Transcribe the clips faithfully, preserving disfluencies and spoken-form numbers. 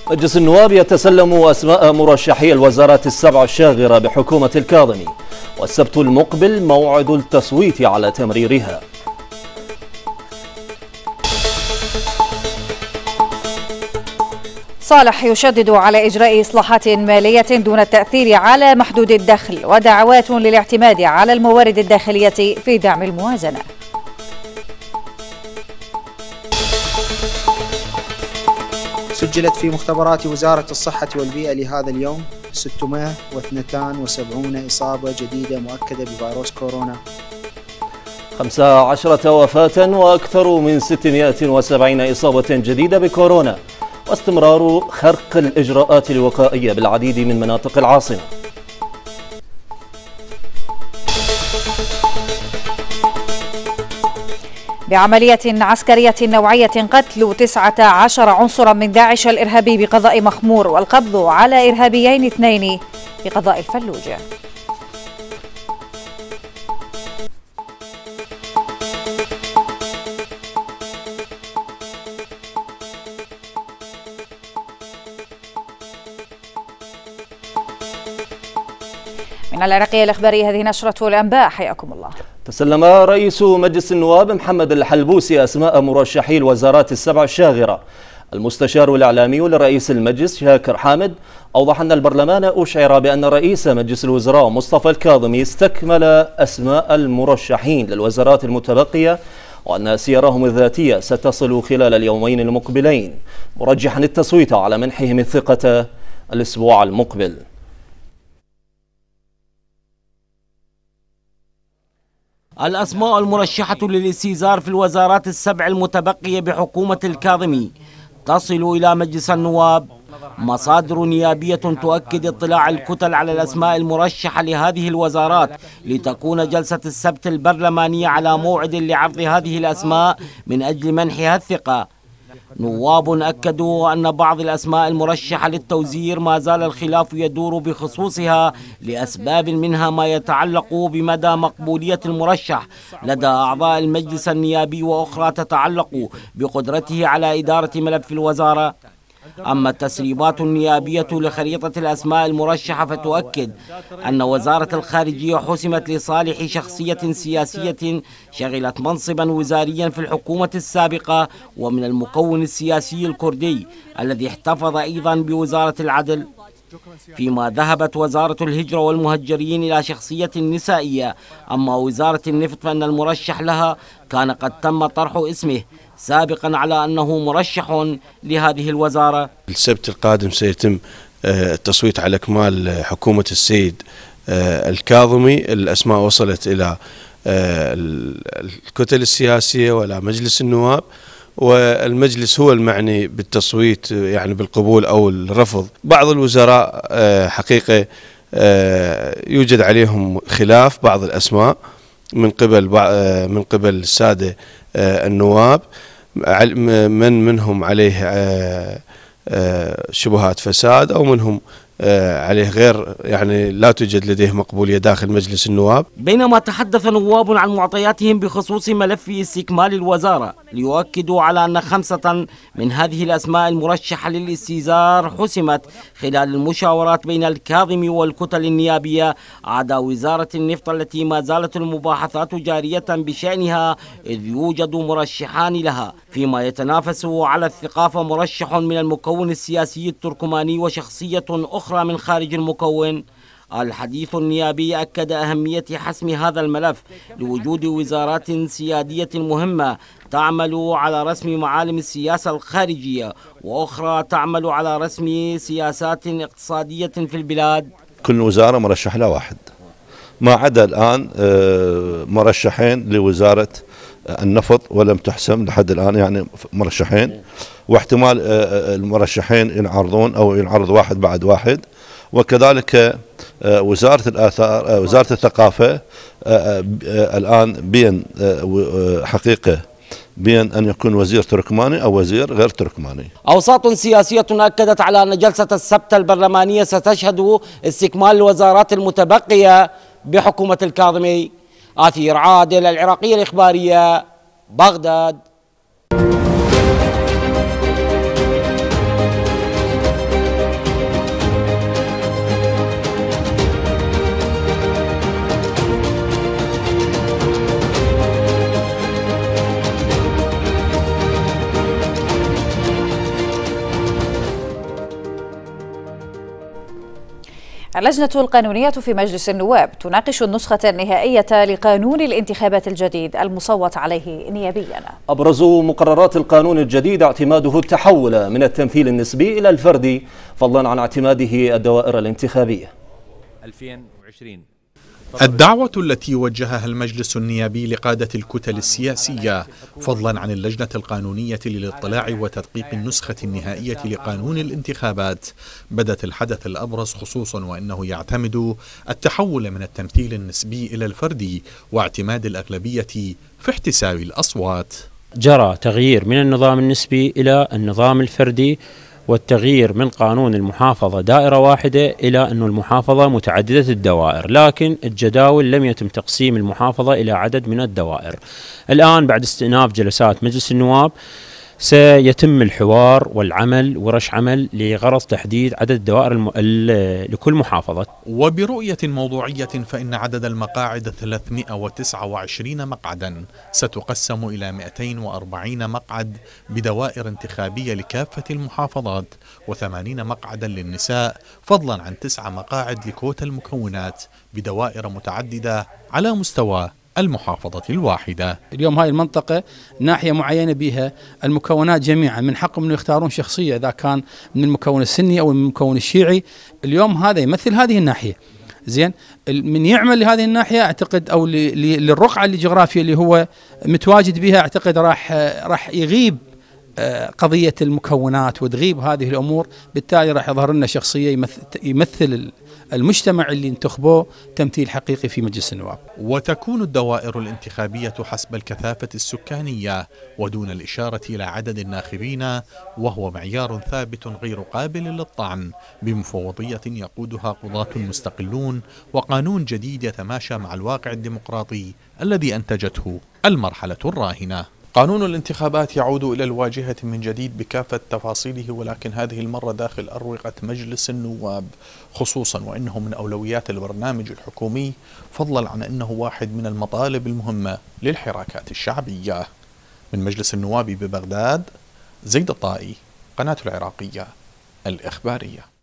مجلس النواب يتسلم أسماء مرشحي الوزارات السبع الشاغرة بحكومة الكاظمي، والسبت المقبل موعد التصويت على تمريرها. صالح يشدد على إجراء إصلاحات مالية دون التأثير على محدود الدخل، ودعوات للاعتماد على الموارد الداخلية في دعم الموازنة. سجلت في مختبرات وزارة الصحة والبيئة لهذا اليوم ستمائة واثنين وسبعين إصابة جديدة مؤكدة بفيروس كورونا، خمس عشرة وفاة وأكثر من ستمائة وسبعين إصابة جديدة بكورونا، واستمرار خرق الإجراءات الوقائية بالعديد من مناطق العاصمة. بعملية عسكرية نوعية قتل تسعة عشر عنصرا من داعش الإرهابي بقضاء مخمور، والقبض على إرهابيين اثنين بقضاء الفلوجة. من العراقية الإخبارية هذه نشرة الأنباء، حياكم الله. تسلم رئيس مجلس النواب محمد الحلبوسي أسماء مرشحي الوزارات السبع الشاغرة. المستشار الإعلامي لرئيس المجلس شاكر حامد أوضح أن البرلمان أشعر بأن رئيس مجلس الوزراء مصطفى الكاظمي استكمل أسماء المرشحين للوزارات المتبقية، وأن سيرهم الذاتية ستصل خلال اليومين المقبلين، مرجحا التصويت على منحهم الثقة الأسبوع المقبل. الأسماء المرشحة للاستئزار في الوزارات السبع المتبقية بحكومة الكاظمي تصل إلى مجلس النواب. مصادر نيابية تؤكد اطلاع الكتل على الأسماء المرشحة لهذه الوزارات لتكون جلسة السبت البرلمانية على موعد لعرض هذه الأسماء من أجل منحها الثقة. نواب أكدوا أن بعض الأسماء المرشحة للتوزير ما زال الخلاف يدور بخصوصها لأسباب منها ما يتعلق بمدى مقبولية المرشح لدى أعضاء المجلس النيابي، وأخرى تتعلق بقدرته على إدارة ملف الوزارة. أما التسريبات النيابية لخريطة الأسماء المرشحة فتؤكد أن وزارة الخارجية حسمت لصالح شخصية سياسية شغلت منصبا وزاريا في الحكومة السابقة، ومن المكون السياسي الكردي الذي احتفظ أيضا بوزارة العدل. فيما ذهبت وزارة الهجرة والمهجرين إلى شخصية نسائية. أما وزارة النفط فإن المرشح لها كان قد تم طرح اسمه سابقا على أنه مرشح لهذه الوزارة. السبت القادم سيتم التصويت على إكمال حكومة السيد الكاظمي. الأسماء وصلت إلى الكتل السياسية وإلى مجلس النواب، والمجلس هو المعني بالتصويت يعني بالقبول أو الرفض. بعض الوزراء حقيقة يوجد عليهم خلاف بعض الأسماء من قبل من قبل السادة النواب، من منهم عليه شبهات فساد أو منهم عليه غير يعني لا توجد لديه مقبولية داخل مجلس النواب. بينما تحدث نواب عن معطياتهم بخصوص ملف استكمال الوزارة، ليؤكدوا على أن خمسة من هذه الأسماء المرشحة للاستئزار حسمت خلال المشاورات بين الكاظمي والكتل النيابية، عدا وزارة النفط التي ما زالت المباحثات جارية بشأنها إذ يوجد مرشحان لها. فيما يتنافس على الثقافة مرشح من المكون السياسي التركماني وشخصية أخرى من خارج المكون. الحديث النيابي أكد أهمية حسم هذا الملف لوجود وزارات سيادية مهمة تعمل على رسم معالم السياسة الخارجية، وأخرى تعمل على رسم سياسات اقتصادية في البلاد. كل وزارة مرشح لها واحد، ما عدا الآن مرشحين لوزارة النفط ولم تحسم لحد الآن، يعني مرشحين، واحتمال المرشحين ينعرضون أو ينعرض واحد بعد واحد. وكذلك وزارة الآثار وزارة الثقافة الآن بين حقيقة بين أن يكون وزير تركماني أو وزير غير تركماني. أوساط سياسية أكدت على أن جلسة السبت البرلمانية ستشهد استكمال الوزارات المتبقية بحكومة الكاظمي. آثير عادل، العراقية الإخبارية، بغداد. اللجنة القانونية في مجلس النواب تناقش النسخة النهائية لقانون الانتخابات الجديد المصوت عليه نيابيا. أبرز مقررات القانون الجديد اعتماده التحول من التمثيل النسبي إلى الفردي، فضلا عن اعتماده الدوائر الانتخابية. ألفين وعشرين الدعوة التي وجهها المجلس النيابي لقادة الكتل السياسية فضلا عن اللجنة القانونية للاطلاع وتدقيق النسخة النهائية لقانون الانتخابات بدت الحدث الأبرز، خصوصا وأنه يعتمد التحول من التمثيل النسبي إلى الفردي واعتماد الأغلبية في احتساب الأصوات. جرى تغيير من النظام النسبي إلى النظام الفردي، والتغيير من قانون المحافظة دائرة واحدة إلى أن المحافظة متعددة الدوائر، لكن الجداول لم يتم تقسيم المحافظة إلى عدد من الدوائر. الآن بعد استئناف جلسات مجلس النواب سيتم الحوار والعمل ورش عمل لغرض تحديد عدد الدوائر الم... لكل محافظة. وبرؤية موضوعية فإن عدد المقاعد ثلاثمئة وتسعة وعشرين مقعدا ستقسم إلى مئتين وأربعين مقعد بدوائر انتخابية لكافة المحافظات، وثمانين مقعدا للنساء، فضلا عن تسع مقاعد لكوتا المكونات بدوائر متعددة على مستوى المحافظة الواحدة. اليوم هاي المنطقة ناحية معينة بها المكونات جميعا من حقهم انه يختارون شخصية إذا كان من المكون السني أو من المكون الشيعي. اليوم هذا يمثل هذه الناحية، زين، من يعمل لهذه الناحية أعتقد أو للرقعة الجغرافية اللي هو متواجد بها، أعتقد راح راح يغيب قضية المكونات وتغيب هذه الأمور، بالتالي راح يظهر لنا شخصية يمثل المجتمع اللي انتخبوه تمثيل حقيقي في مجلس النواب. وتكون الدوائر الانتخابية حسب الكثافة السكانية ودون الإشارة إلى عدد الناخبين، وهو معيار ثابت غير قابل للطعن، بمفوضية يقودها قضاة مستقلون وقانون جديد يتماشى مع الواقع الديمقراطي الذي أنتجته المرحلة الراهنة. قانون الانتخابات يعود إلى الواجهة من جديد بكافة تفاصيله، ولكن هذه المرة داخل أروقة مجلس النواب، خصوصا وأنه من أولويات البرنامج الحكومي، فضلا عن أنه واحد من المطالب المهمة للحراكات الشعبية. من مجلس النواب ببغداد، زيد الطائي، قناة العراقية الإخبارية.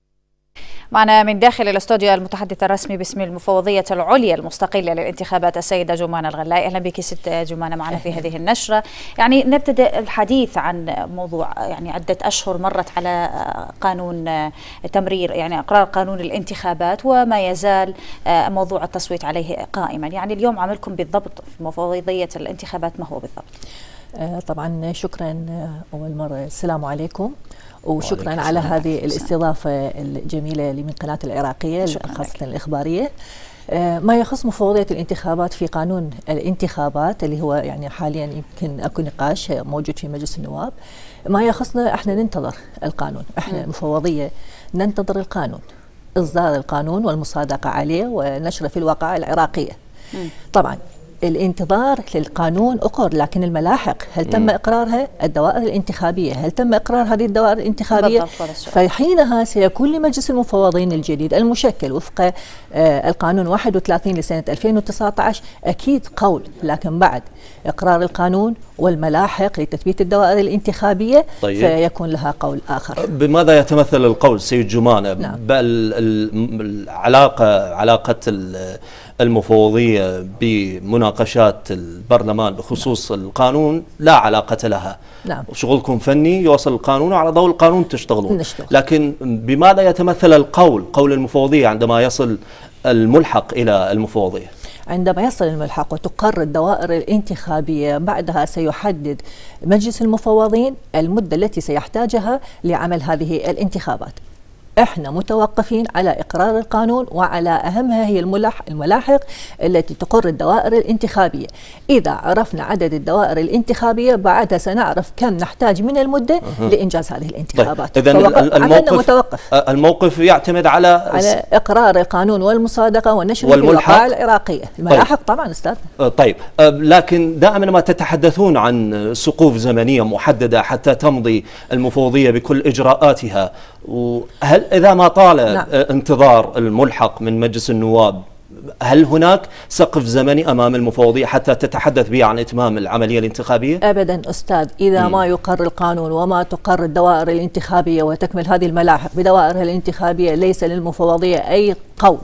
معنا من داخل الاستوديو المتحدث الرسمي باسم المفوضية العليا المستقلة للانتخابات السيدة جمانة الغلاي. أهلا بك ست جمانة معنا في هذه النشرة. يعني نبتدأ الحديث عن موضوع يعني عدة أشهر مرت على قانون تمرير يعني إقرار قانون الانتخابات، وما يزال موضوع التصويت عليه قائما. يعني اليوم عملكم بالضبط في مفوضية الانتخابات ما هو بالضبط؟ طبعا شكرا أول مرة، السلام عليكم، وشكرا على هذه الاستضافة الجميلة من قناة العراقية خاصة الإخبارية. ما يخص مفوضية الانتخابات في قانون الانتخابات اللي هو يعني حاليا يمكن اكو نقاش موجود في مجلس النواب، ما يخصنا احنا ننتظر القانون، احنا مفوضية ننتظر القانون، إصدار القانون والمصادقة عليه ونشره في الواقعة العراقية. طبعا الانتظار للقانون أقر، لكن الملاحق هل تم مم. إقرارها؟ الدوائر الانتخابية هل تم إقرار هذه الدوائر الانتخابية؟ فحينها سيكون لمجلس المفوضين الجديد المشكل وفق آه القانون واحد وثلاثين لسنة ألفين وتسعة عشر أكيد قول، لكن بعد إقرار القانون والملاحق لتثبيت الدوائر الانتخابية طيب. فيكون لها قول آخر. بماذا يتمثل القول سيد جمانة؟ نعم. بل العلاقة علاقة المفوضية بمناقشات البرلمان بخصوص نعم. القانون لا علاقة لها. نعم. شغلكم فني يوصل القانون، على ضوء القانون تشتغلون. نشتغل. لكن بماذا يتمثل القول قول المفوضية عندما يصل الملحق إلى المفوضية؟ عندما يصل الملحق وتقرر الدوائر الانتخابية، بعدها سيحدد مجلس المفوضين المدة التي سيحتاجها لعمل هذه الانتخابات. احنا متوقفين على اقرار القانون، وعلى اهمها هي الملاحق التي تقر الدوائر الانتخابيه. اذا عرفنا عدد الدوائر الانتخابيه بعدها سنعرف كم نحتاج من المده لانجاز هذه الانتخابات. طيب. اذا الموقف متوقف. الموقف يعتمد على على اقرار القانون والمصادقه والنشر في الواقعه العراقيه. الملاحق طيب. طبعا استاذ. طيب، لكن دائما ما تتحدثون عن سقوف زمنيه محدده حتى تمضي المفوضيه بكل اجراءاتها، وهل إذا ما طال نعم. انتظار الملحق من مجلس النواب هل هناك سقف زمني أمام المفوضية حتى تتحدث به عن إتمام العملية الانتخابية؟ أبدا أستاذ، إذا م. ما يقر القانون وما تقر الدوائر الانتخابية وتكمل هذه الملاحق بدوائرها الانتخابية ليس للمفوضية أي قول،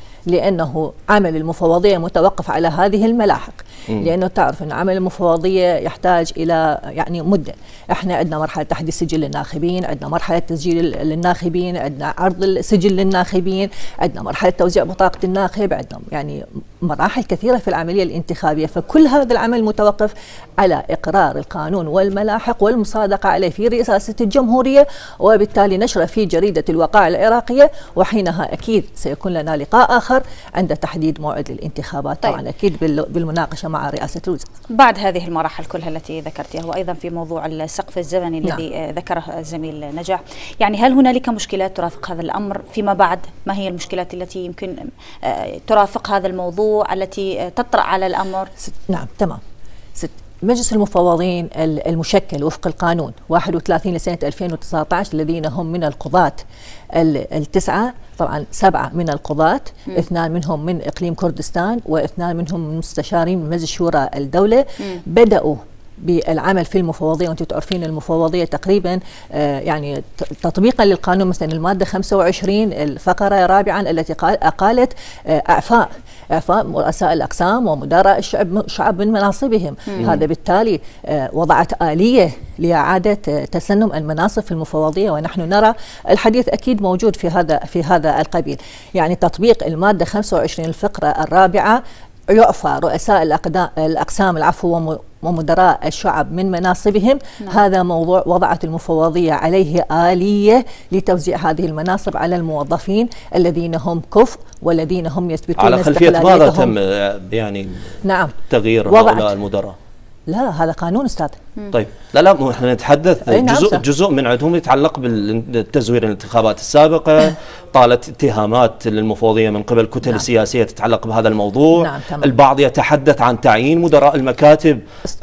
لأنه عمل المفوضية متوقف على هذه الملاحق. مم. لأنه تعرف أن عمل المفوضية يحتاج إلى يعني مدة. إحنا عندنا مرحلة تحديث سجل للناخبين، عندنا مرحلة تسجيل للناخبين، عندنا عرض السجل للناخبين، عندنا مرحلة توزيع بطاقة الناخب، عندنا يعني مراحل كثيرة في العملية الانتخابية. فكل هذا العمل متوقف على إقرار القانون والملاحق والمصادقة عليه في رئاسة الجمهورية، وبالتالي نشره في جريدة الوقائع العراقية، وحينها أكيد سيكون لنا لقاء آخر عند تحديد موعد الانتخابات. طيب. طبعا أكيد بالمناقشة مع رئاسة الوزراء. بعد هذه المراحل كلها التي ذكرتها، وأيضا في موضوع السقف الزمني نعم. الذي ذكره الزميل نجاح، يعني هل هنالك مشكلات ترافق هذا الأمر فيما بعد؟ ما هي المشكلات التي يمكن ترافق هذا الموضوع التي تطرأ على الأمر؟ نعم تمام. ست مجلس المفوضين المشكل وفق القانون واحد وثلاثين لسنة ألفين وتسعة عشر الذين هم من القضاة التسعة، طبعا سبعة من القضاة، م. اثنان منهم من إقليم كردستان، واثنان منهم من مستشارين من مجلس شورى الدولة، م. بدأوا بالعمل في المفوضية. وانتم تعرفين المفوضية تقريبا آه يعني تطبيقا للقانون، مثلا المادة خمسة وعشرين الفقرة رابعا التي قال قالت آه اعفاء اعفاء رؤساء الاقسام ومدراء الشعب الشعب من مناصبهم. مم. هذا بالتالي آه وضعت آلية لإعادة آه تسنم المناصب في المفوضية، ونحن نرى الحديث اكيد موجود في هذا في هذا القبيل. يعني تطبيق المادة خمسة وعشرين الفقرة الرابعة يعفى رؤساء الأقسام العفو ومدراء الشعب من مناصبهم. نعم. هذا موضوع وضعت المفوضية عليه آلية لتوزيع هذه المناصب على الموظفين الذين هم كفء والذين هم يثبتون على خلفية ماذا تم يعني نعم تغيير هؤلاء المدراء؟ لا هذا قانون أستاذ. طيب لا لا مو احنا نتحدث جزء جزء من عندهم يتعلق بالتزوير الانتخابات السابقة، طالت اتهامات للمفوضية من قبل كتل نعم. سياسية تتعلق بهذا الموضوع. نعم. البعض يتحدث عن تعيين مدراء المكاتب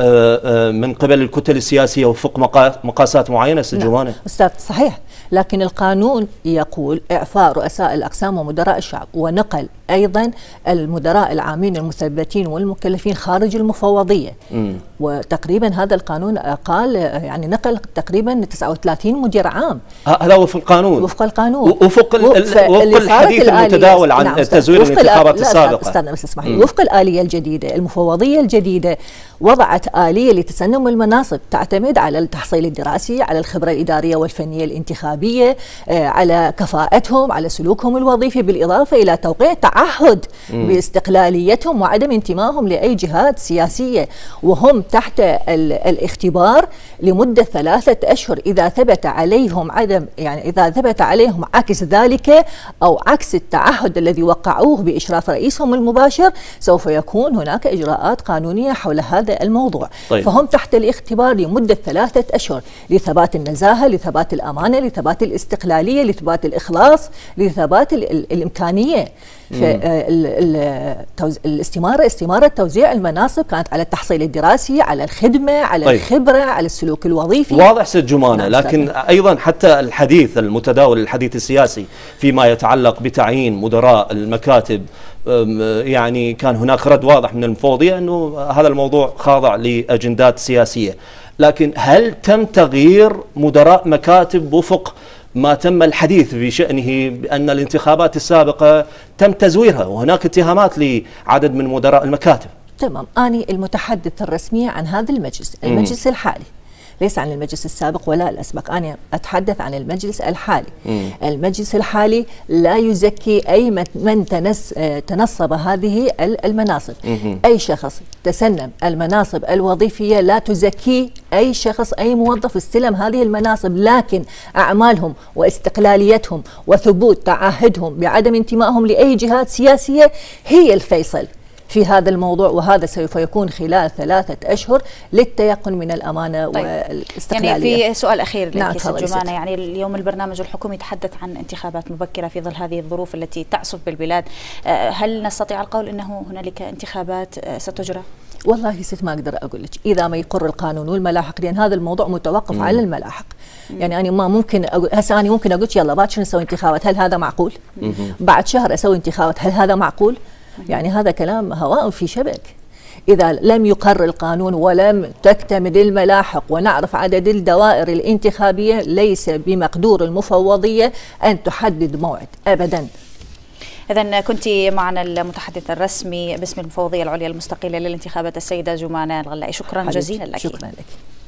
من قبل الكتل السياسية وفق مقاسات معينة. أستاذ جمانة. نعم. أستاذ صحيح، لكن القانون يقول إعفاء رؤساء الأقسام ومدراء الشعب، ونقل أيضا المدراء العامين المثبتين والمكلفين خارج المفوضية. م. وتقريبا هذا القانون قال يعني نقل تقريبا تسعة وثلاثين مدير عام. هذا وفق القانون وفق القانون وفق, وفق الحديث المتداول عن نعم تزوير الانتخابات السابقة. استنى بس اسمح لي. وفق الآلية الجديدة المفوضية الجديدة وضعت آلية لتسنم المناصب تعتمد على التحصيل الدراسي، على الخبرة الإدارية والفنية الانتخابية، آه على كفاءتهم، على سلوكهم الوظيفي، بالإضافة إلى توقيع تعهد مم. باستقلاليتهم وعدم انتمائهم لأي جهات سياسية، وهم تحت الاختبار لمدة ثلاثة أشهر. إذا ثبت عليهم عدم يعني إذا ثبت عليهم عكس ذلك أو عكس التعهد الذي وقعوه بإشراف رئيسهم المباشر سوف يكون هناك إجراءات قانونية حول هذا الموضوع. طيب. فهم تحت الاختبار لمدة ثلاثة أشهر لثبات النزاهة، لثبات الأمانة، لثبات الاستقلالية، لثبات الإخلاص، لثبات الإمكانية. الاستمارة استمارة توزيع المناصب كانت على التحصيل الدراسي، على الخدمة، على طيب. الخبرة، على السلوك الوظيفي. واضح سيد جمانة. لكن أيضا حتى الحديث المتداول الحديث السياسي فيما يتعلق بتعيين مدراء المكاتب، يعني كان هناك رد واضح من المفوضية أنه هذا الموضوع خاضع لأجندات سياسية. لكن هل تم تغيير مدراء مكاتب وفق ما تم الحديث بشأنه بأن الانتخابات السابقة تم تزويرها وهناك اتهامات لعدد من مدراء المكاتب؟ تمام. أنا المتحدث الرسمي عن هذا المجلس المجلس م. الحالي، ليس عن المجلس السابق ولا الأسبق. أنا أتحدث عن المجلس الحالي. م. المجلس الحالي لا يزكي أي من تنس تنصب هذه المناصب. م. أي شخص تسنم المناصب الوظيفية لا تزكي أي شخص، أي موظف استلم هذه المناصب، لكن أعمالهم واستقلاليتهم وثبوت تعهدهم بعدم انتمائهم لأي جهات سياسية هي الفيصل في هذا الموضوع، وهذا سوف يكون خلال ثلاثة أشهر للتيقن من الأمانة. طيب. والاستقلالية. يعني في سؤال أخير نعم لك سيد جمانة، يعني اليوم البرنامج الحكومي يتحدث عن انتخابات مبكرة في ظل هذه الظروف التي تعصف بالبلاد، هل نستطيع القول أنه هنالك انتخابات ستجرى؟ والله ست ما أقدر أقول لك إذا ما يقر القانون والملاحق، لأن هذا الموضوع متوقف مم. على الملاحق. مم. يعني أنا ما ممكن هسه أنا ممكن أقول يلا باكر نسوي انتخابات، هل هذا معقول؟ مم. بعد شهر أسوي انتخابات، هل هذا معقول؟ يعني هذا كلام هواء في شبك. إذا لم يقر القانون ولم تكتمل الملاحق ونعرف عدد الدوائر الانتخابية، ليس بمقدور المفوضية أن تحدد موعد أبدا. إذن كنت معنا المتحدث الرسمي باسم المفوضية العليا المستقلة للانتخابات السيدة جمانة الغلائي، شكرا جزيلا لك. شكرا لك.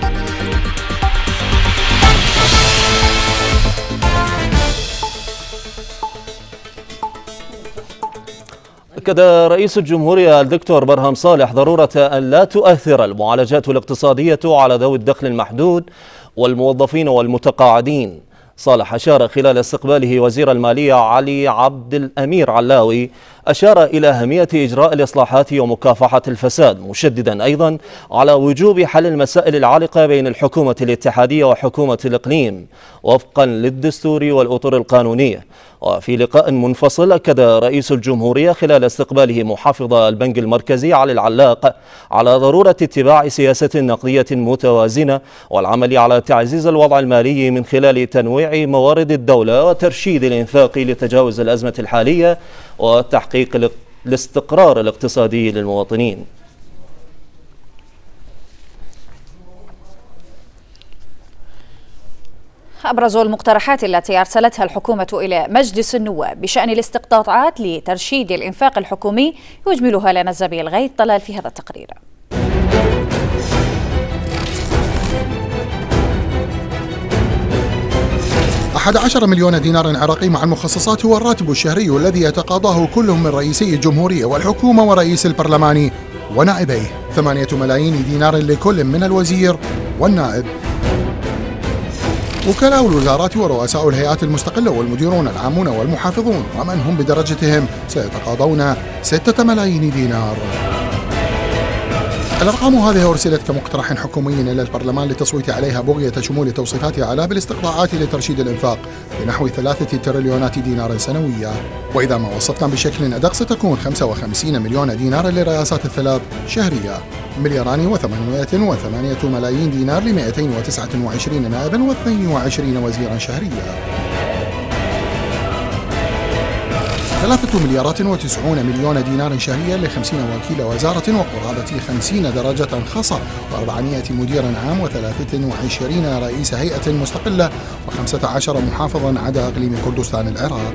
أكد رئيس الجمهورية الدكتور برهم صالح ضرورة أن لا تؤثر المعالجات الاقتصادية على ذوي الدخل المحدود والموظفين والمتقاعدين. صالح أشار خلال استقباله وزير المالية علي عبد الأمير علاوي أشار إلى أهمية إجراء الإصلاحات ومكافحة الفساد، مشددا أيضا على وجوب حل المسائل العالقة بين الحكومة الاتحادية وحكومة الإقليم وفقا للدستور والأطر القانونية. وفي لقاء منفصل أكد رئيس الجمهورية خلال استقباله محافظ البنك المركزي علي العلاق على ضرورة اتباع سياسة نقدية متوازنة والعمل على تعزيز الوضع المالي من خلال تنويع موارد الدولة وترشيد الإنفاق لتجاوز الأزمة الحالية وتحقيق الاستقرار الاقتصادي للمواطنين. أبرز المقترحات التي أرسلتها الحكومة إلى مجلس النواب بشأن الاستقطاعات لترشيد الإنفاق الحكومي يجملها لنا الزميل الغيث طلال في هذا التقرير. أحد عشر مليون دينار عراقي مع المخصصات هو الراتب الشهري الذي يتقاضاه كل من رئيسي الجمهورية والحكومة ورئيس البرلمان ونائبيه. ثمانية ملايين دينار لكل من الوزير والنائب. وكلاء الوزارات ورؤساء الهيئات المستقلة والمديرون العامون والمحافظون ومن هم بدرجتهم سيتقاضون ستة ملايين دينار. الأرقام هذه أرسلت كمقترح حكومي إلى البرلمان للتصويت عليها بغية شمول توصيفاتها على بالاستقطاعات لترشيد الإنفاق بنحو ثلاثة تريليونات دينار سنوية. وإذا ما وصفنا بشكل أدق ستكون خمسة وخمسين مليون دينار للرئاسات الثلاث شهرية، ملياران وثمانمائة وثمانية ملايين دينار ل مئتين وتسعة وعشرين نائبا واثنين وعشرين وزيرا شهريا، ثلاثة مليارات وتسعون مليون دينار شهريا لخمسين وكيل وزارة وقرابة خمسين درجة خاصة وأربعمائة مدير عام وثلاثة وعشرين رئيس هيئة مستقلة وخمسة عشر محافظا عدا إقليم كردستان العراق.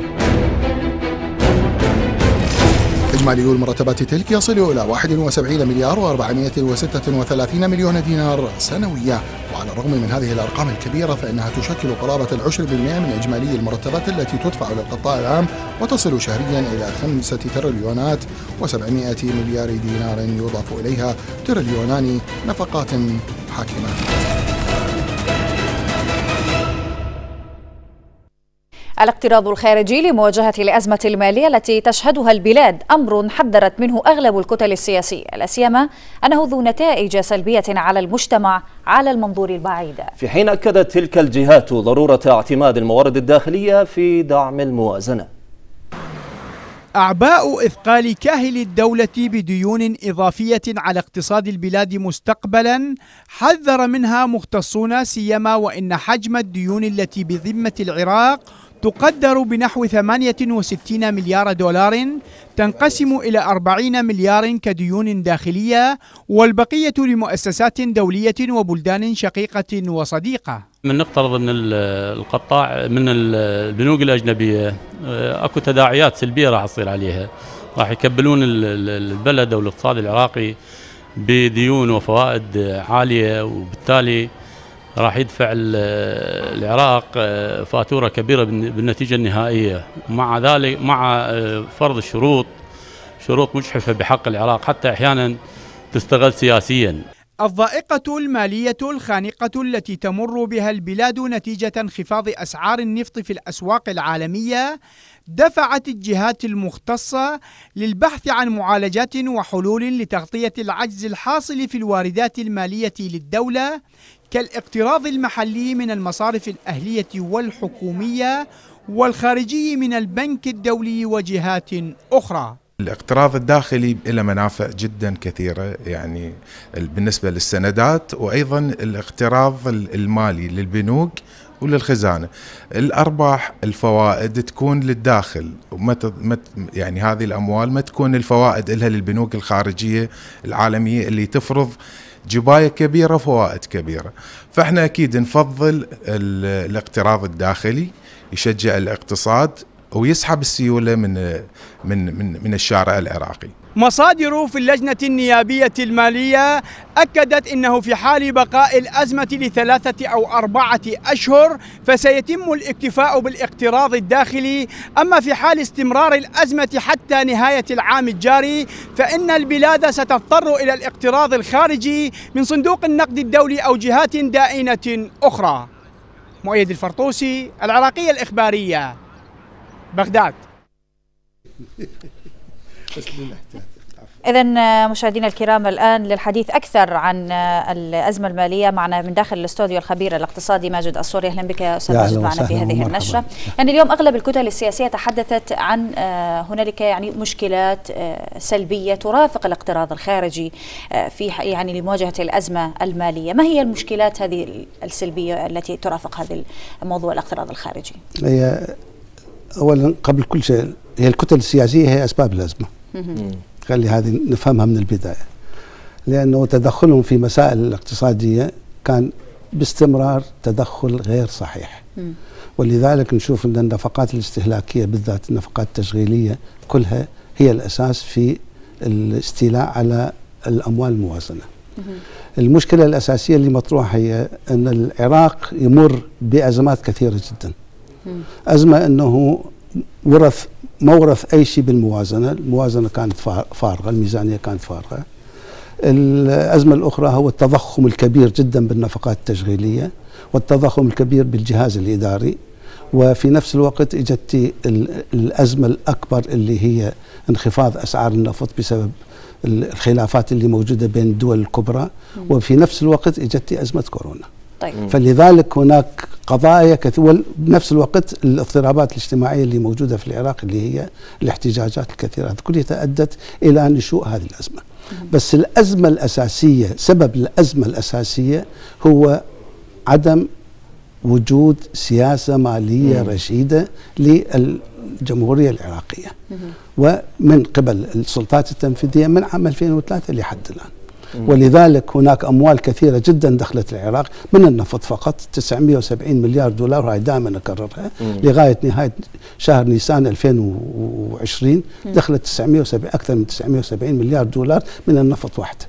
إجمالي المرتبات تلك يصل إلى واحد وسبعين مليار وأربعمائة وستة وثلاثين مليون دينار سنويا. وعلى الرغم من هذه الأرقام الكبيرة فإنها تشكل قرابة العشر بالمئة من إجمالي المرتبات التي تدفع للقطاع العام، وتصل شهريا إلى خمسة تريليونات وسبعمائة مليار دينار يضاف إليها تريليونان نفقات حاكمة. الاقتراض الخارجي لمواجهة الأزمة المالية التي تشهدها البلاد أمر حذرت منه أغلب الكتل السياسية، لا سيما أنه ذو نتائج سلبية على المجتمع على المنظور البعيد. في حين أكدت تلك الجهات ضرورة اعتماد الموارد الداخلية في دعم الموازنة. أعباء إثقال كاهل الدولة بديون إضافية على اقتصاد البلاد مستقبلا حذر منها مختصون، سيما وإن حجم الديون التي بذمة العراق تقدر بنحو ثمانية وستين مليار دولار، تنقسم إلى أربعين مليار كديون داخلية والبقية لمؤسسات دولية وبلدان شقيقة وصديقة. من نقترض من القطاع من البنوك الأجنبية أكو تداعيات سلبية راح تصير عليها، راح يكبلون البلد أو الاقتصاد العراقي بديون وفوائد عالية، وبالتالي راح يدفع العراق فاتورة كبيرة بالنتيجة النهائية. مع ذلك مع فرض الشروط شروط مجحفة بحق العراق حتى أحيانا تستغل سياسيا. الضائقة المالية الخانقة التي تمر بها البلاد نتيجة انخفاض أسعار النفط في الأسواق العالمية دفعت الجهات المختصة للبحث عن معالجات وحلول لتغطية العجز الحاصل في الواردات المالية للدولة كالاقتراض المحلي من المصارف الأهلية والحكومية والخارجي من البنك الدولي وجهات أخرى. الاقتراض الداخلي له منافع جدا كثيرة يعني بالنسبة للسندات، وأيضا الاقتراض المالي للبنوك وللخزانة. الأرباح الفوائد تكون للداخل، وما يعني هذه الأموال ما تكون الفوائد إلها للبنوك الخارجية العالمية اللي تفرض جباية كبيرة وفوائد كبيرة. فإحنا أكيد نفضل الاقتراض الداخلي، يشجع الاقتصاد ويسحب السيولة من من من من الشارع العراقي. مصادر في اللجنة النيابية المالية أكدت أنه في حال بقاء الأزمة لثلاثة أو أربعة أشهر فسيتم الاكتفاء بالاقتراض الداخلي، أما في حال استمرار الأزمة حتى نهاية العام الجاري فإن البلاد ستضطر إلى الاقتراض الخارجي من صندوق النقد الدولي أو جهات دائنة أخرى. مؤيد الفرطوسي، العراقية الإخبارية، بغداد. إذن مشاهدينا الكرام، الآن للحديث أكثر عن الأزمة المالية معنا من داخل الاستوديو الخبير الاقتصادي ماجد الصوري. أهلا بك أستاذ ماجد معنا في هذه النشرة. يعني اليوم أغلب الكتل السياسية تحدثت عن هنالك يعني مشكلات سلبية ترافق الاقتراض الخارجي في يعني لمواجهة الأزمة المالية. ما هي المشكلات هذه السلبية التي ترافق هذا الموضوع الاقتراض الخارجي؟ هي أولا قبل كل شيء هي الكتل السياسية هي أسباب الأزمة. خلي هذه نفهمها من البداية، لأنه تدخلهم في مسائل الاقتصادية كان باستمرار تدخل غير صحيح. م. ولذلك نشوف أن النفقات الاستهلاكية بالذات النفقات التشغيلية كلها هي الأساس في الاستيلاء على الأموال الموازنة. م. المشكلة الأساسية اللي مطروحة هي أن العراق يمر بأزمات كثيرة جدا. م. أزمة أنه ورث ما ورث أي شيء بالموازنة، الموازنة كانت فارغة، الميزانية كانت فارغة. الأزمة الأخرى هو التضخم الكبير جدا بالنفقات التشغيلية والتضخم الكبير بالجهاز الإداري، وفي نفس الوقت اجت الأزمة الأكبر اللي هي انخفاض أسعار النفط بسبب الخلافات اللي موجودة بين الدول الكبرى، وفي نفس الوقت اجت أزمة كورونا. طيب. فلذلك هناك قضايا كثيرة، وبنفس الوقت الاضطرابات الاجتماعية اللي موجودة في العراق اللي هي الاحتجاجات الكثيرة، كلها أدت إلى نشوء هذه الأزمة. بس الأزمة الأساسية، سبب الأزمة الأساسية هو عدم وجود سياسة مالية مم. رشيدة للجمهورية العراقية ومن قبل السلطات التنفيذية من عام ألفين وثلاثة لحد الآن. ولذلك هناك أموال كثيرة جدا دخلت العراق من النفط فقط، تسعمئة وسبعين مليار دولار، هاي دائما أكررها، لغاية نهاية شهر نيسان ألفين وعشرين دخلت تسعمئة وسبعين أكثر من تسعمئة وسبعين مليار دولار من النفط وحده.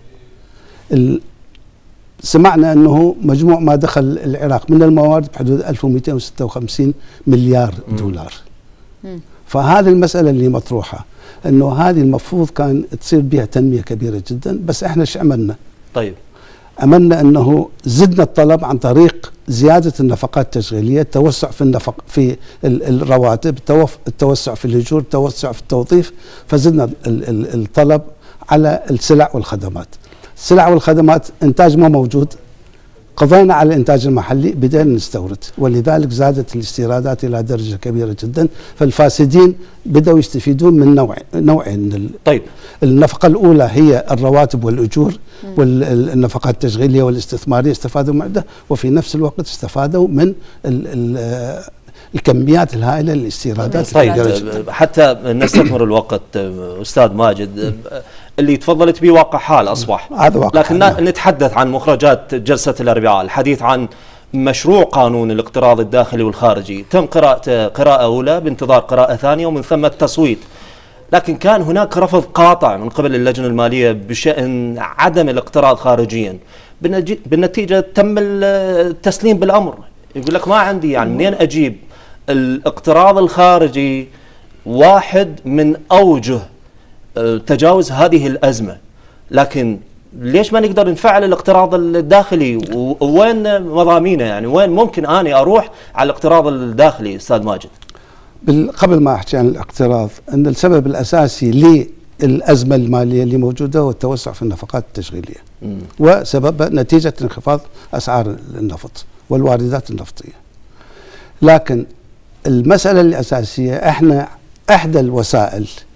سمعنا أنه مجموع ما دخل العراق من الموارد بحدود ألف ومئتين وستة وخمسين مليار دولار. فهذه المسألة اللي مطروحة انه هذه المفروض كان تصير بها تنميه كبيره جدا، بس احنا ايش عملنا؟ طيب عملنا انه زدنا الطلب عن طريق زياده النفقات التشغيليه، التوسع في النفق في الرواتب، التوسع في الاجور، التوسع في التوظيف، فزدنا الطلب على السلع والخدمات. السلع والخدمات انتاج ما موجود، قضينا على الانتاج المحلي، بدأنا نستورد، ولذلك زادت الاستيرادات الى درجه كبيره جدا، فالفاسدين بدأوا يستفيدون من نوع نوعين من طيب النفقه الاولى هي الرواتب والاجور، والنفقات التشغيليه والاستثماريه استفادوا من ده، وفي نفس الوقت استفادوا من ال ال الكميات الهائله للاستيرادات. طيب حتى نستثمر الوقت استاذ ماجد، اللي تفضلت به واقع حال اصبح، هذا واقع لكن حال. نتحدث عن مخرجات جلسه الاربعاء، الحديث عن مشروع قانون الاقتراض الداخلي والخارجي، تم قراءة قراءة أولى بانتظار قراءة ثانية ومن ثم التصويت، لكن كان هناك رفض قاطع من قبل اللجنة المالية بشأن عدم الاقتراض خارجيا، بالنتيجة تم التسليم بالأمر. يقول لك ما عندي يعني منين أجيب الاقتراض الخارجي واحد من أوجه تجاوز هذه الأزمة، لكن ليش ما نقدر نفعل الاقتراض الداخلي؟ وين مضامينه؟ يعني وين ممكن أني أروح على الاقتراض الداخلي أستاذ ماجد؟ قبل ما أحكي عن الاقتراض، أن السبب الأساسي للأزمة المالية اللي موجودة هو التوسع في النفقات التشغيلية، م. وسبب نتيجة انخفاض أسعار النفط والواردات النفطية. لكن المسألة الأساسية، احنا إحدى الوسائل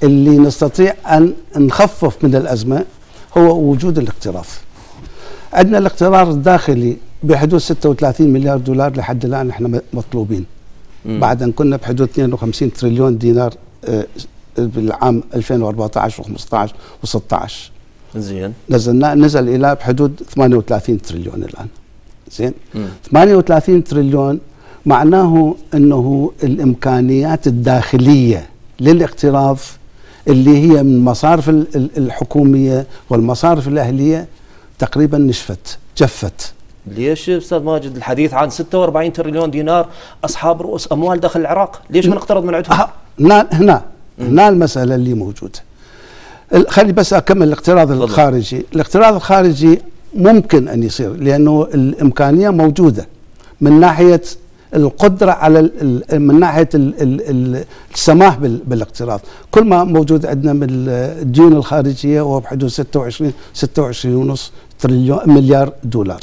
اللي نستطيع أن نخفف من الأزمة هو وجود الاقتراض. عندنا الاقتراض الداخلي بحدود ستة وثلاثين مليار دولار لحد الآن احنا مطلوبين، مم. بعد أن كنا بحدود اثنين وخمسين تريليون دينار بالعام ألفين وأربعة عشر وخمسة عشر وستة عشر. زين. نزلنا نزل إلى بحدود ثمانية وثلاثين تريليون الآن. زين. مم. ثمانية وثلاثين تريليون معناه أنه الإمكانيات الداخلية للاقتراض اللي هي من المصارف الحكومية والمصارف الأهلية تقريبا نشفت جفت. ليش استاذ ماجد الحديث عن ستة وأربعين تريليون دينار اصحاب رؤوس اموال داخل العراق؟ ليش ما نقترض من عندهم؟ هنا هنا هنا المساله اللي موجوده. خلي بس اكمل الاقتراض الخارجي، الاقتراض الخارجي ممكن ان يصير لانه الامكانيه موجوده من ناحيه القدره على من ناحيه السماح بالاقتراض، كل ما موجود عندنا من الديون الخارجيه وهو بحدود ستة وعشرين ستة وعشرين ونص تريليون مليار دولار.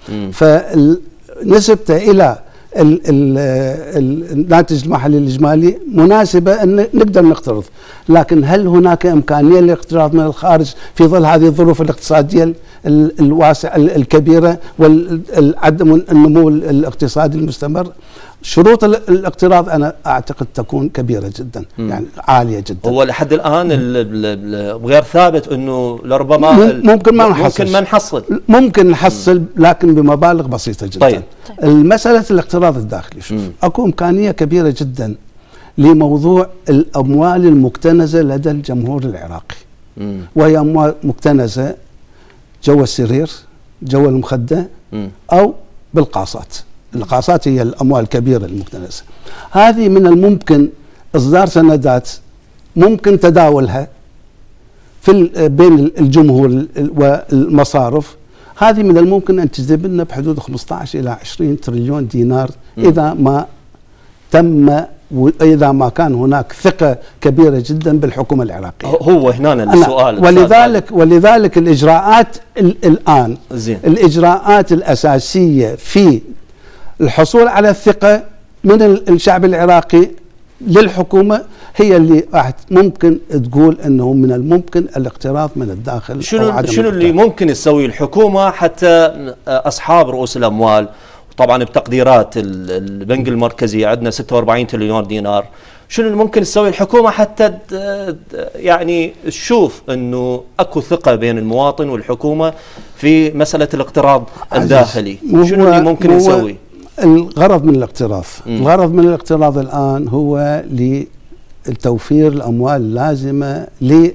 فنسبته الى ال ال الناتج المحلي الاجمالي مناسبه ان نقدر نقترض، لكن هل هناك امكانيه للاقتراض من الخارج في ظل هذه الظروف الاقتصاديه الواسعه الكبيره وعدم النمو الاقتصادي المستمر؟ شروط الاقتراض انا اعتقد تكون كبيره جدا، يعني عاليه جدا. هو لحد الان غير ثابت انه لربما ممكن ما نحصل ممكن ما نحصل ممكن نحصل لكن بمبالغ بسيطه جدا. طيب. المساله الاقتراض الداخلي، شوف مم. اكو امكانيه كبيره جدا لموضوع الاموال المكتنزه لدى الجمهور العراقي، مم. وهي اموال مكتنزه جوا السرير جوا المخده مم. او بالقاصات. القاصات هي الأموال الكبيرة المكتنزة. هذه من الممكن إصدار سندات ممكن تداولها في بين الجمهور والمصارف. هذه من الممكن أن تجذب لنا بحدود خمسة عشر إلى عشرين تريليون دينار إذا ما تم وإذا ما كان هناك ثقة كبيرة جدا بالحكومة العراقية. هو هنا السؤال. ولذلك ولذلك الإجراءات الآن زين. الإجراءات الأساسية في الحصول على الثقة من الشعب العراقي للحكومة هي اللي راح ممكن تقول انه من الممكن الاقتراض من الداخل. شنو شنو اللي ممكن تسوي الحكومة حتى اصحاب رؤوس الاموال، طبعا بتقديرات البنك المركزي عندنا ستة وأربعين تريليون دينار، شنو اللي ممكن تسوي الحكومة حتى يعني تشوف انه اكو ثقة بين المواطن والحكومة في مسألة الاقتراض الداخلي؟ شنو اللي ممكن يسوي؟ الغرض من الاقتراض، م. الغرض من الاقتراض الآن هو لتوفير الأموال اللازمة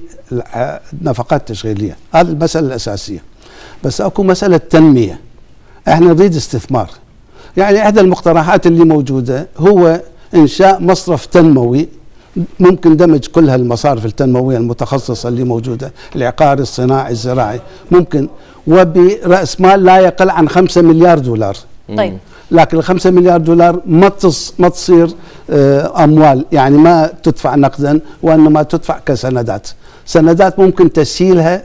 للنفقات التشغيلية، هذه المسألة الأساسية. بس أكو مسألة تنمية، احنا نريد استثمار. يعني إحدى المقترحات اللي موجودة هو إنشاء مصرف تنموي، ممكن دمج كل هالمصارف التنموية المتخصصة اللي موجودة، العقاري الصناعي الزراعي، ممكن وبرأس مال لا يقل عن خمسة مليار دولار. طيب. لكن الخمسة مليار دولار ما تص ما تصير أموال، يعني ما تدفع نقدا وإنما تدفع كسندات. سندات ممكن تسهيلها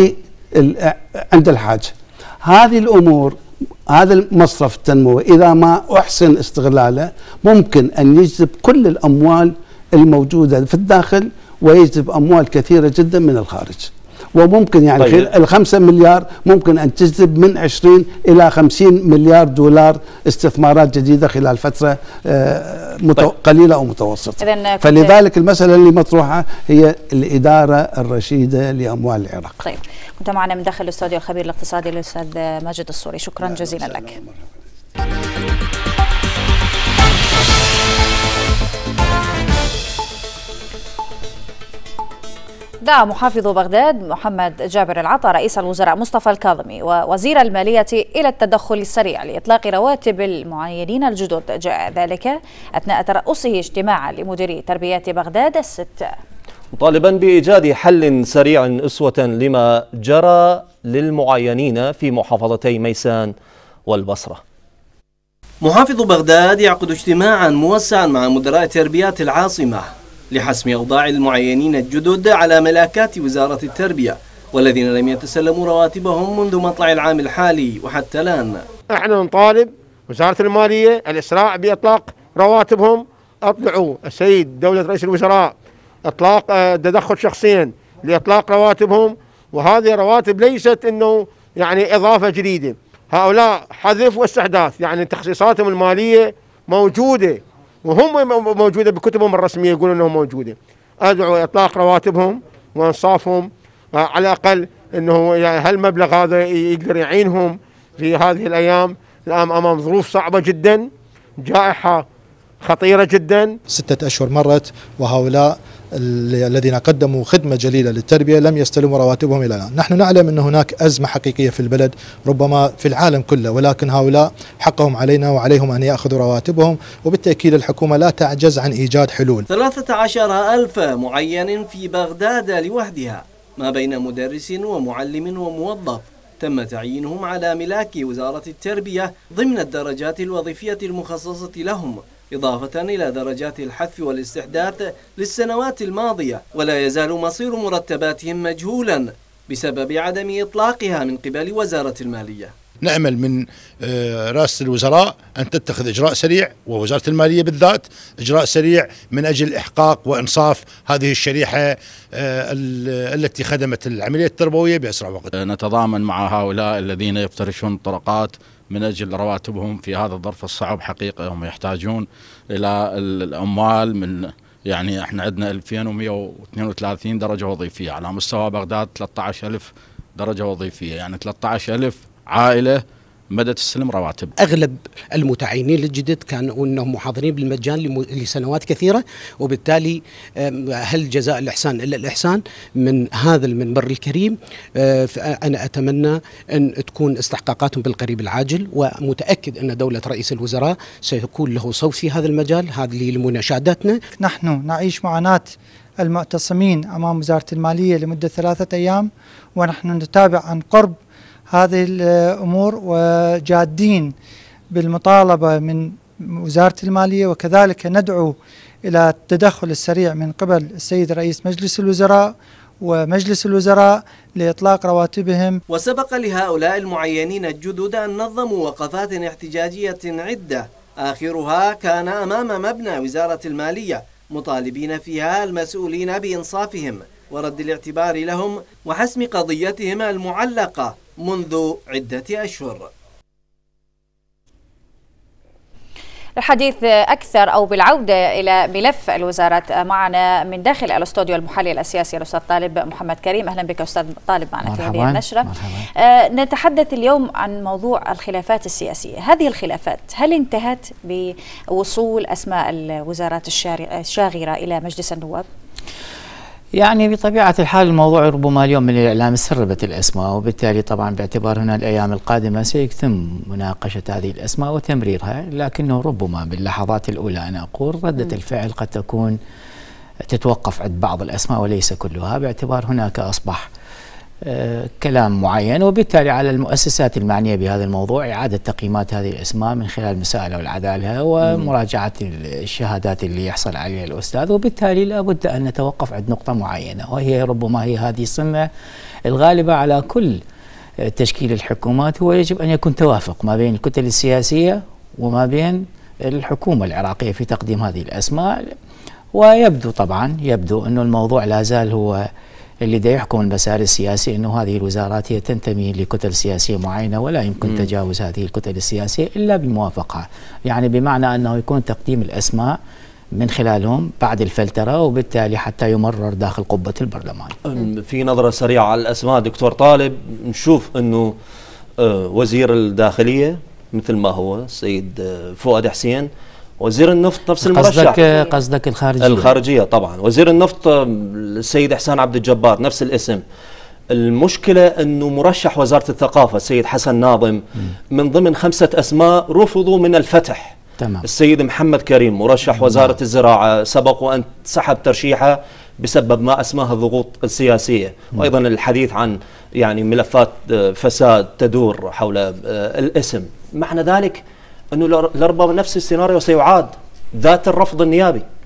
عند الحاجة. هذه الأمور، هذا المصرف التنموي إذا ما أحسن استغلاله ممكن أن يجذب كل الأموال الموجودة في الداخل ويجذب أموال كثيرة جدا من الخارج. وممكن يعني طيب. الخمسة مليار ممكن أن تجذب من عشرين إلى خمسين مليار دولار استثمارات جديدة خلال فترة متو... طيب. قليلة أو متوسطة. فلذلك المسألة اللي مطروحة هي الإدارة الرشيدة لأموال العراق. طيب، كنت معنا من داخل الاستوديو الخبير الاقتصادي الأستاذ ماجد الصوري، شكرا جزيلا لك. دعا محافظ بغداد محمد جابر العطا رئيس الوزراء مصطفى الكاظمي ووزير المالية إلى التدخل السريع لإطلاق رواتب المعينين الجدد. جاء ذلك أثناء ترأسه اجتماعا لمديري تربيات بغداد الستة، مطالبا بإيجاد حل سريع أسوة لما جرى للمعينين في محافظتي ميسان والبصرة. محافظ بغداد يعقد اجتماعا موسعا مع مدراء تربيات العاصمة لحسم أوضاع المعينين الجدد على ملاكات وزارة التربية والذين لم يتسلموا رواتبهم منذ مطلع العام الحالي وحتى الآن. احنا نطالب وزارة المالية الإسراع بإطلاق رواتبهم. أطلعوا السيد دولة رئيس الوزراء إطلاق تدخل شخصين لإطلاق رواتبهم، وهذه رواتب ليست أنه يعني إضافة جديدة، هؤلاء حذف واستحداث، يعني تخصيصاتهم المالية موجودة وهم موجودة بكتبهم الرسمية يقولون أنهم موجودة. أدعو إطلاق رواتبهم وإنصافهم، على الأقل أنه يعني هالمبلغ هذا يقدر يعينهم في هذه الأيام الآن أمام ظروف صعبة جدا، جائحة خطيرة جدا. ستة أشهر مرت وهؤلاء الذين قدموا خدمة جليلة للتربية لم يستلموا رواتبهم إلى الآن. نحن نعلم أن هناك أزمة حقيقية في البلد ربما في العالم كله، ولكن هؤلاء حقهم علينا وعليهم أن يأخذوا رواتبهم، وبالتأكيد الحكومة لا تعجز عن إيجاد حلول. ثلاثة عشر ألف معين في بغداد لوحدها، ما بين مدرس ومعلم وموظف تم تعيينهم على ملاك وزارة التربية ضمن الدرجات الوظيفية المخصصة لهم، إضافة إلى درجات الحث والاستحداث للسنوات الماضية، ولا يزال مصير مرتباتهم مجهولا بسبب عدم إطلاقها من قبل وزارة المالية. نأمل من رئاسة الوزراء أن تتخذ إجراء سريع، ووزارة المالية بالذات إجراء سريع من أجل إحقاق وإنصاف هذه الشريحة التي خدمت العملية التربوية بأسرع وقت. نتضامن مع هؤلاء الذين يفترشون الطرقات من أجل رواتبهم في هذا الظرف الصعب. حقيقة هم يحتاجون إلى الأموال، من يعني احنا عندنا ألفين ومئة واثنين وثلاثين درجة وظيفية على مستوى بغداد، ثلاثة عشر ألف درجة وظيفية، يعني ثلاثة عشر ألف عائلة مدى تستلم رواتب. أغلب المتعينين الجدد كانوا أنهم محاضرين بالمجان لسنوات كثيرة، وبالتالي هل جزاء الإحسان إلا الإحسان. من هذا المنبر الكريم أنا أتمنى أن تكون استحقاقاتهم بالقريب العاجل، ومتأكد أن دولة رئيس الوزراء سيكون له صوت في هذا المجال. هذه لمناشداتنا. نحن نعيش معاناة المعتصمين أمام وزارة المالية لمدة ثلاثة أيام، ونحن نتابع عن قرب هذه الأمور وجادين بالمطالبة من وزارة المالية، وكذلك ندعو إلى التدخل السريع من قبل السيد رئيس مجلس الوزراء ومجلس الوزراء لإطلاق رواتبهم. وسبق لهؤلاء المعينين الجدد أن نظموا وقفات احتجاجية عدة، آخرها كان أمام مبنى وزارة المالية، مطالبين فيها المسؤولين بإنصافهم ورد الاعتبار لهم وحسم قضيتهم المعلقة منذ عدة أشهر. الحديث أكثر أو بالعودة إلى ملف الوزارات معنا من داخل الاستوديو المحلل السياسي الأستاذ طالب محمد كريم. أهلا بك أستاذ طالب معنا في هذه النشرة. آه نتحدث اليوم عن موضوع الخلافات السياسية. هذه الخلافات هل انتهت بوصول أسماء الوزارات الشاغرة إلى مجلس النواب؟ يعني بطبيعة الحال الموضوع ربما اليوم من الإعلام سربت الأسماء، وبالتالي طبعا باعتبار هنا الأيام القادمة سيتم مناقشة هذه الأسماء وتمريرها، لكنه ربما باللحظات الأولى أنا أقول ردة الفعل قد تكون تتوقف عند بعض الأسماء وليس كلها، باعتبار هناك أصبح آه كلام معين، وبالتالي على المؤسسات المعنية بهذا الموضوع إعادة تقييمات هذه الأسماء من خلال مسائل والعدالة ومراجعة الشهادات اللي يحصل عليها الأستاذ، وبالتالي لابد أن نتوقف عند نقطة معينة، وهي ربما هي هذه السنة الغالبة على كل تشكيل الحكومات، هو يجب أن يكون توافق ما بين الكتل السياسية وما بين الحكومة العراقية في تقديم هذه الأسماء. ويبدو طبعا يبدو أنه الموضوع لا زال هو اللي دا يحكم المسار السياسي، أنه هذه الوزارات هي تنتمي لكتل سياسية معينة ولا يمكن م. تجاوز هذه الكتل السياسية إلا بموافقة، يعني بمعنى أنه يكون تقديم الأسماء من خلالهم بعد الفلترة، وبالتالي حتى يمرر داخل قبة البرلمان. في نظرة سريعة على الأسماء دكتور طالب، نشوف أنه وزير الداخلية مثل ما هو السيد فؤاد حسين، وزير النفط نفس المرشح. قصدك قصدك الخارجية. الخارجية طبعا. وزير النفط السيد إحسان عبد الجبار نفس الاسم. المشكلة أنه مرشح وزارة الثقافة السيد حسن ناظم من ضمن خمسة أسماء رفضوا من الفتح. تمام. السيد محمد كريم مرشح وزارة الزراعة سبق وأن سحب ترشيحه بسبب ما اسماها الضغوط السياسية، وأيضا الحديث عن يعني ملفات فساد تدور حول الاسم. معنى ذلك أنه لربما نفس السيناريو سيعاد، ذات الرفض النيابي.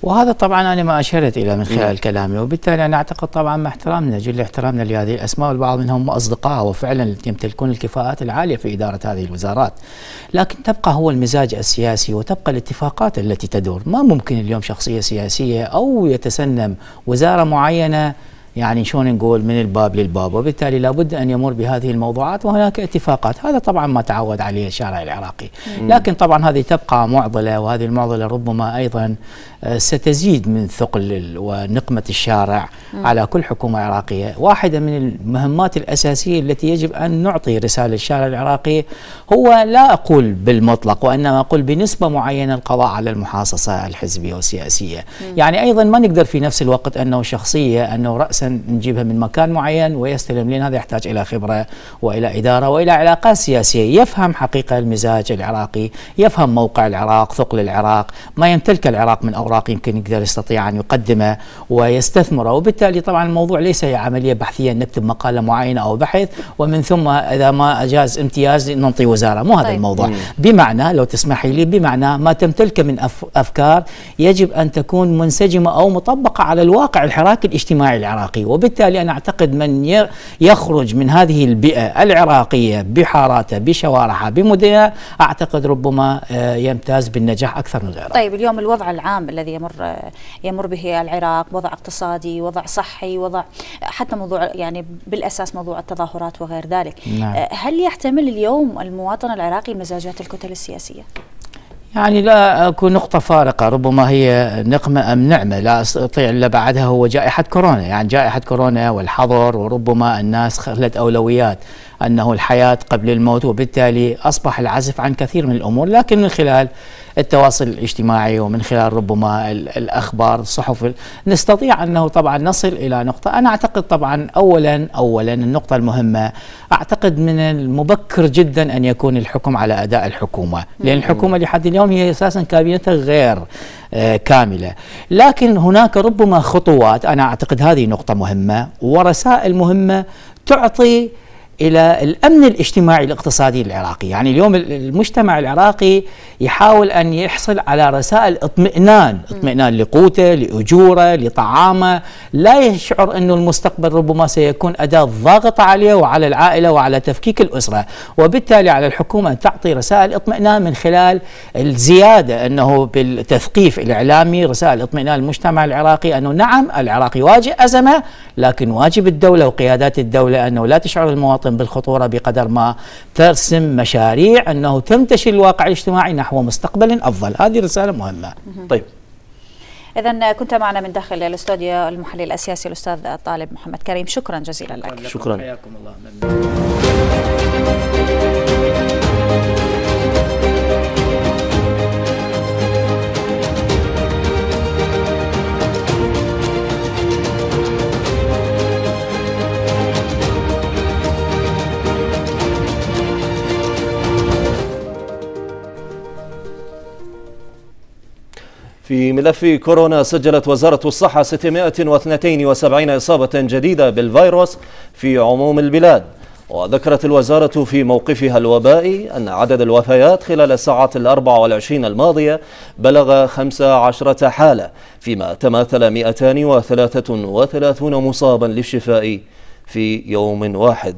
وهذا طبعا أنا ما أشرت إلى من خلال كلامي، وبالتالي أنا أعتقد طبعا مع احترامنا جل احترامنا لهذه الأسماء، والبعض منهم أصدقاء وفعلا يمتلكون الكفاءات العالية في إدارة هذه الوزارات، لكن تبقى هو المزاج السياسي وتبقى الاتفاقات التي تدور. ما ممكن اليوم شخصية سياسية أو يتسنم وزارة معينة يعني شلون نقول من الباب للباب، وبالتالي لابد أن يمر بهذه الموضوعات وهناك اتفاقات. هذا طبعا ما تعود عليه الشارع العراقي، لكن طبعا هذه تبقى معضلة، وهذه المعضلة ربما أيضا ستزيد من ثقل ونقمة الشارع م. على كل حكومة عراقية. واحدة من المهمات الأساسية التي يجب أن نعطي رسالة للشارع العراقي هو لا أقول بالمطلق وإنما أقول بنسبة معينة القضاء على المحاصصة الحزبية والسياسية. م. يعني أيضا ما نقدر في نفس الوقت أنه شخصية أنه رأسا نجيبها من مكان معين ويستلم، لأن هذا يحتاج إلى خبرة وإلى إدارة وإلى علاقات سياسية، يفهم حقيقة المزاج العراقي، يفهم موقع العراق، ثقل العراق، ما يمتلك العراق من أوراق يمكن يقدر يستطيع أن يقدمه ويستثمره. وبالتالي طبعا الموضوع ليس هي عملية بحثية نكتب مقالة معينة أو بحث ومن ثم إذا ما أجاز امتياز ننطي وزارة، مو هذا طيب. الموضوع. مم. بمعنى لو تسمحي لي، بمعنى ما تمتلكه من أف أفكار يجب أن تكون منسجمة أو مطبقة على الواقع الحراكي الاجتماعي العراقي. وبالتالي أنا أعتقد من يخرج من هذه البيئة العراقية بحاراتها بشوارعها بمدنها أعتقد ربما يمتاز بالنجاح أكثر من غيره. طيب اليوم الوضع العام الذي يمر يمر به العراق، وضع اقتصادي، وضع صحي، وضع حتى موضوع يعني بالأساس موضوع التظاهرات وغير ذلك، نعم. هل يحتمل اليوم المواطن العراقي مزاجات الكتل السياسية؟ يعني لا أكون نقطة فارقة، ربما هي نقمة أم نعمة لا أستطيع إلا بعدها، هو جائحة كورونا. يعني جائحة كورونا والحظر، وربما الناس خلت أولويات أنه الحياة قبل الموت، وبالتالي أصبح العزف عن كثير من الأمور. لكن من خلال التواصل الاجتماعي ومن خلال ربما الأخبار الصحف نستطيع أنه طبعا نصل إلى نقطة. أنا أعتقد طبعا أولا أولا النقطة المهمة، أعتقد من المبكر جدا أن يكون الحكم على أداء الحكومة، لأن الحكومة لحد اليوم هي أساسا كابينتها غير آه كاملة، لكن هناك ربما خطوات، أنا أعتقد هذه نقطة مهمة ورسائل مهمة تعطي إلى الأمن الاجتماعي الاقتصادي العراقي. يعني اليوم المجتمع العراقي يحاول أن يحصل على رسائل اطمئنان، اطمئنان لقوته، لأجوره، لطعامه، لا يشعر أنه المستقبل ربما سيكون أداة ضاغطة عليه وعلى العائلة وعلى تفكيك الأسرة. وبالتالي على الحكومة أن تعطي رسائل اطمئنان من خلال الزيادة أنه بالتثقيف الإعلامي، رسائل اطمئنان للمجتمع العراقي أنه نعم العراق يواجه أزمة، لكن واجب الدولة وقيادات الدولة أنه لا تشعر المواطن بالخطورة بقدر ما ترسم مشاريع أنه تنتشل الواقع الاجتماعي نحو مستقبل أفضل. هذه رسالة مهمة. طيب إذا كنت معنا من داخل الاستوديو المحلل السياسي الأستاذ الطالب محمد كريم، شكرا جزيلا لك. شكرا. حياكم الله. في ملف كورونا، سجلت وزارة الصحة ستمائة واثنين وسبعين إصابة جديدة بالفيروس في عموم البلاد. وذكرت الوزارة في موقفها الوبائي أن عدد الوفيات خلال الساعات الأربع والعشرين الماضية بلغ خمس عشرة حالة، فيما تماثل مئتان وثلاثة وثلاثون مصابا للشفاء في يوم واحد.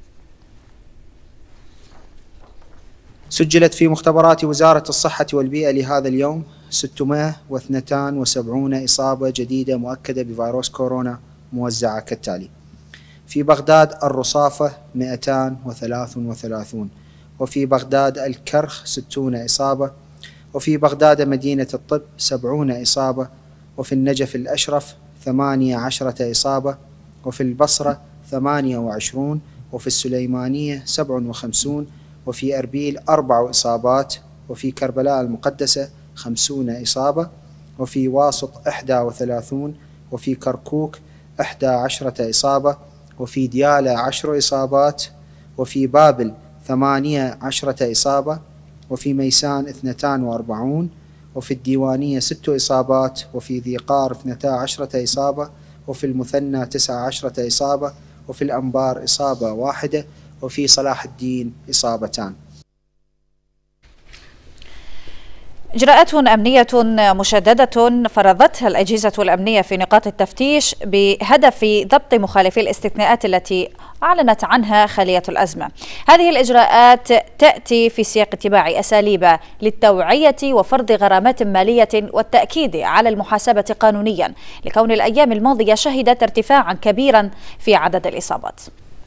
سجلت في مختبرات وزارة الصحة والبيئة لهذا اليوم ستمائة واثنين وسبعين إصابة جديدة مؤكدة بفيروس كورونا موزعة كالتالي: في بغداد الرصافة مئتان وثلاثة وثلاثين، وفي بغداد الكرخ ستون إصابة، وفي بغداد مدينة الطب سبعون إصابة، وفي النجف الأشرف ثمانية عشرة إصابة، وفي البصرة ثمانية وعشرون، وفي السليمانية سبع وخمسون، وفي أربيل أربع إصابات، وفي كربلاء المقدسة خمسون إصابة، وفي واسط إحدى وثلاثون، وفي كركوك إحدى عشرة إصابة، وفي ديالى عشر إصابات، وفي بابل ثمانية عشرة إصابة، وفي ميسان اثنتان وأربعون، وفي الديوانية ست إصابات، وفي ذي قار اثنتا عشرة إصابة، وفي المثنى تسع عشرة إصابة، وفي الأنبار إصابة واحدة، وفي صلاح الدين إصابتان. إجراءات أمنية مشددة فرضتها الأجهزة الأمنية في نقاط التفتيش بهدف ضبط مخالفي الاستثناءات التي أعلنت عنها خالية الأزمة. هذه الإجراءات تأتي في سياق اتباع أساليب للتوعية وفرض غرامات مالية والتأكيد على المحاسبة قانونيا، لكون الأيام الماضية شهدت ارتفاعا كبيرا في عدد الإصابات.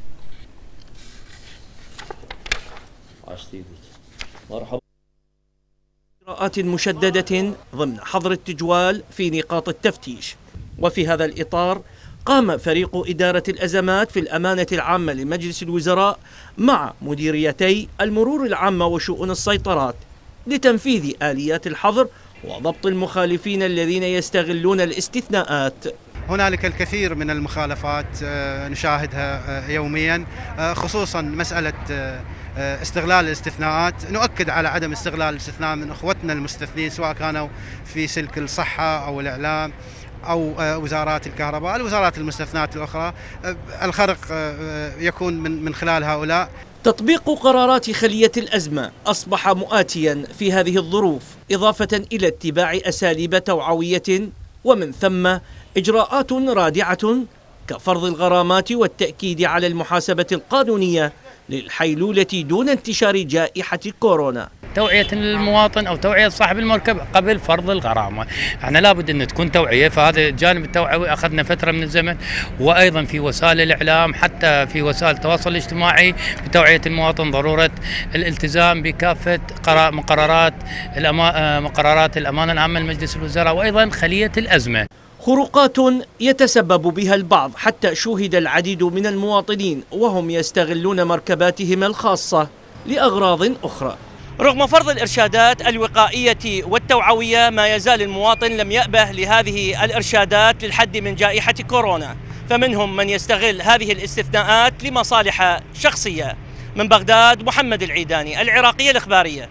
مرحبا. إجراءات مشددة ضمن حظر التجوال في نقاط التفتيش. وفي هذا الإطار قام فريق إدارة الأزمات في الأمانة العامة لمجلس الوزراء مع مديريتي المرور العامة وشؤون السيطرات لتنفيذ آليات الحظر وضبط المخالفين الذين يستغلون الاستثناءات. هنالك الكثير من المخالفات نشاهدها يوميا، خصوصا مسألة استغلال الاستثناءات. نؤكد على عدم استغلال الاستثناء من اخوتنا المستثنين، سواء كانوا في سلك الصحة او الاعلام او وزارات الكهرباء، الوزارات المستثنات الاخرى. الخرق يكون من من خلال هؤلاء. تطبيق قرارات خلية الأزمة أصبح مؤاتيا في هذه الظروف، إضافة إلى اتباع أساليب توعوية ومن ثم إجراءات رادعة كفرض الغرامات والتأكيد على المحاسبة القانونية للحيلولة دون انتشار جائحة كورونا. توعية المواطن أو توعية صاحب المركب قبل فرض الغرامة، احنا لابد أن تكون توعية، فهذا الجانب التوعوي أخذنا فترة من الزمن، وأيضا في وسائل الإعلام حتى في وسائل التواصل الاجتماعي بتوعية المواطن ضرورة الالتزام بكافة مقررات مقررات الأمانة العامة لمجلس الوزراء وأيضا خلية الأزمة. خروقات يتسبب بها البعض حتى شوهد العديد من المواطنين وهم يستغلون مركباتهم الخاصة لأغراض أخرى. رغم فرض الإرشادات الوقائية والتوعوية، ما يزال المواطن لم يأبه لهذه الإرشادات للحد من جائحة كورونا، فمنهم من يستغل هذه الاستثناءات لمصالح شخصية. من بغداد، محمد العيداني، العراقية الإخبارية.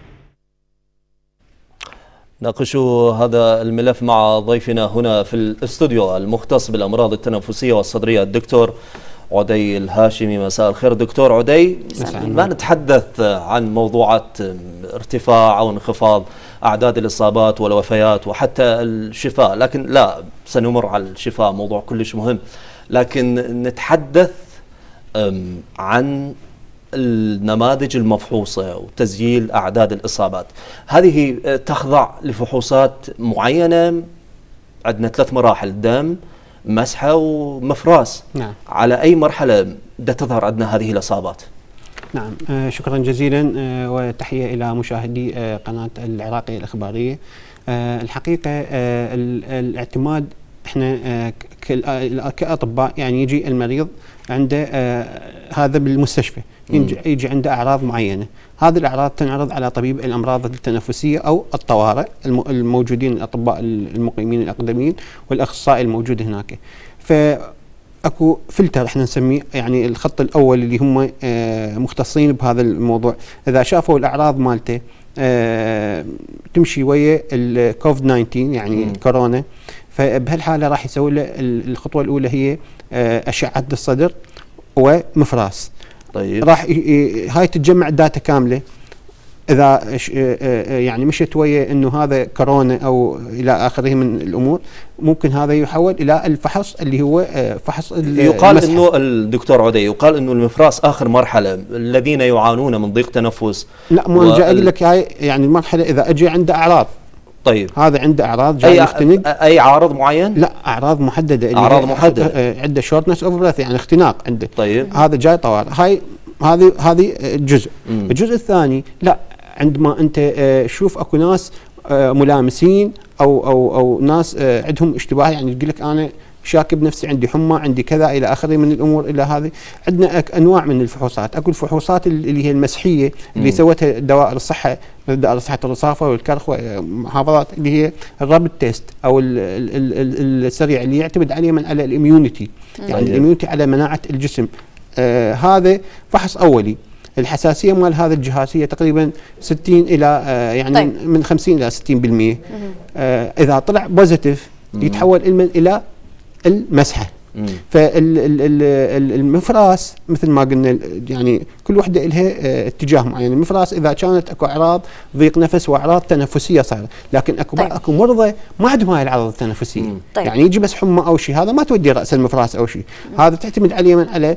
ناقش هذا الملف مع ضيفنا هنا في الاستوديو المختص بالأمراض التنفسية والصدرية الدكتور عدي الهاشمي. مساء الخير دكتور عدي. ما نتحدث عن موضوعات ارتفاع أو انخفاض أعداد الإصابات والوفيات وحتى الشفاء، لكن لا سنمر على الشفاء، موضوع كلش مهم، لكن نتحدث عن النماذج المفحوصة وتسجيل أعداد الإصابات. هذه تخضع لفحوصات معينة، عندنا ثلاث مراحل: دم، مسحة، ومفراس. نعم. على أي مرحلة بدها تظهر عندنا هذه الإصابات؟ نعم، آه شكرا جزيلا، آه وتحية إلى مشاهدي آه قناة العراقية الإخبارية. آه الحقيقة آه الاعتماد احنا آه كأطباء، يعني يجي المريض عنده آه هذا بالمستشفى، يجي عنده أعراض معينة، هذه الأعراض تنعرض على طبيب الأمراض التنفسية أو الطوارئ الموجودين، الأطباء المقيمين الأقدمين والأخصائي الموجود هناك. فأكو فلتر احنا نسميه، يعني الخط الأول اللي هم آه مختصين بهذا الموضوع، إذا شافوا الأعراض مالته آه تمشي ويا الكوفيد تسعة عشر يعني مم. كورونا، فبهالحالة راح يسوي له الخطوة الأولى هي آه أشعة الصدر ومفراس. طيب. راح هاي تتجمع داتا كامله، اذا يعني مشت ويا انه هذا كورونا او الى اخره من الامور، ممكن هذا يحول الى الفحص اللي هو فحص يقال المسحة. انه الدكتور عدي يقال انه المفراس اخر مرحله، الذين يعانون من ضيق تنفس. لا مو انا جاي اقول لك هاي يعني المرحله اذا اجى عنده اعراض. طيب. هذا عنده اعراض جاي أي يختنق. اي عارض معين؟ لا اعراض محدده. اعراض محدده. عنده شورتنس اوف بريث يعني اختناق عنده. طيب. هذا جاي طوارئ. هاي هذه هذه جزء. مم. الجزء الثاني لا، عندما انت شوف اكو ناس ملامسين او او او ناس عندهم اشتباه، يعني تقول لك انا شاكب نفسي عندي حمى عندي كذا الى اخره من الامور الى هذه. عندنا انواع من الفحوصات، اكو الفحوصات اللي هي المسحيه اللي مم. سوتها دوائر الصحه، دوائر صحه الرصافه والكرخ والمحافظات، اللي هي الرابد تيست او ال ال ال السريع اللي يعتمد عليه من على الاميونيتي، يعني الاميونيتي على مناعه الجسم. آه هذا فحص اولي. الحساسيه مال هذا الجهاز هي تقريبا ستين الى آه يعني طيب. من خمسين الى ستين بالمئة. آه اذا طلع بوزيتيف يتحول المن الى المسحه. فالمفراس مثل ما قلنا يعني كل وحده لها اتجاه معين. المفراس اذا كانت اكو اعراض ضيق نفس واعراض تنفسيه صار، لكن اكو طيب. اكو مرضى ما عندهم هاي الاعراض التنفسيه، طيب. يعني يجي بس حمى او شيء، هذا ما تودي راس المفراس او شيء، هذا تعتمد عليه من على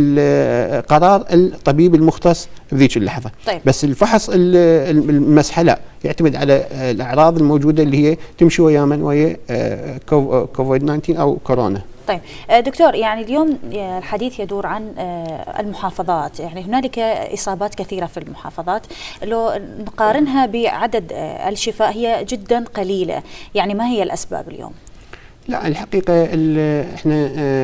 قرار الطبيب المختص بذيك اللحظه. طيب. بس الفحص المسحه لا، يعتمد على الاعراض الموجوده اللي هي تمشي ويا من ويا كوفيد تسعة عشر او كورونا. طيب دكتور، يعني اليوم الحديث يدور عن المحافظات، يعني هنالك إصابات كثيرة في المحافظات، لو نقارنها بعدد الشفاء هي جدا قليلة، يعني ما هي الأسباب اليوم؟ لا الحقيقة احنا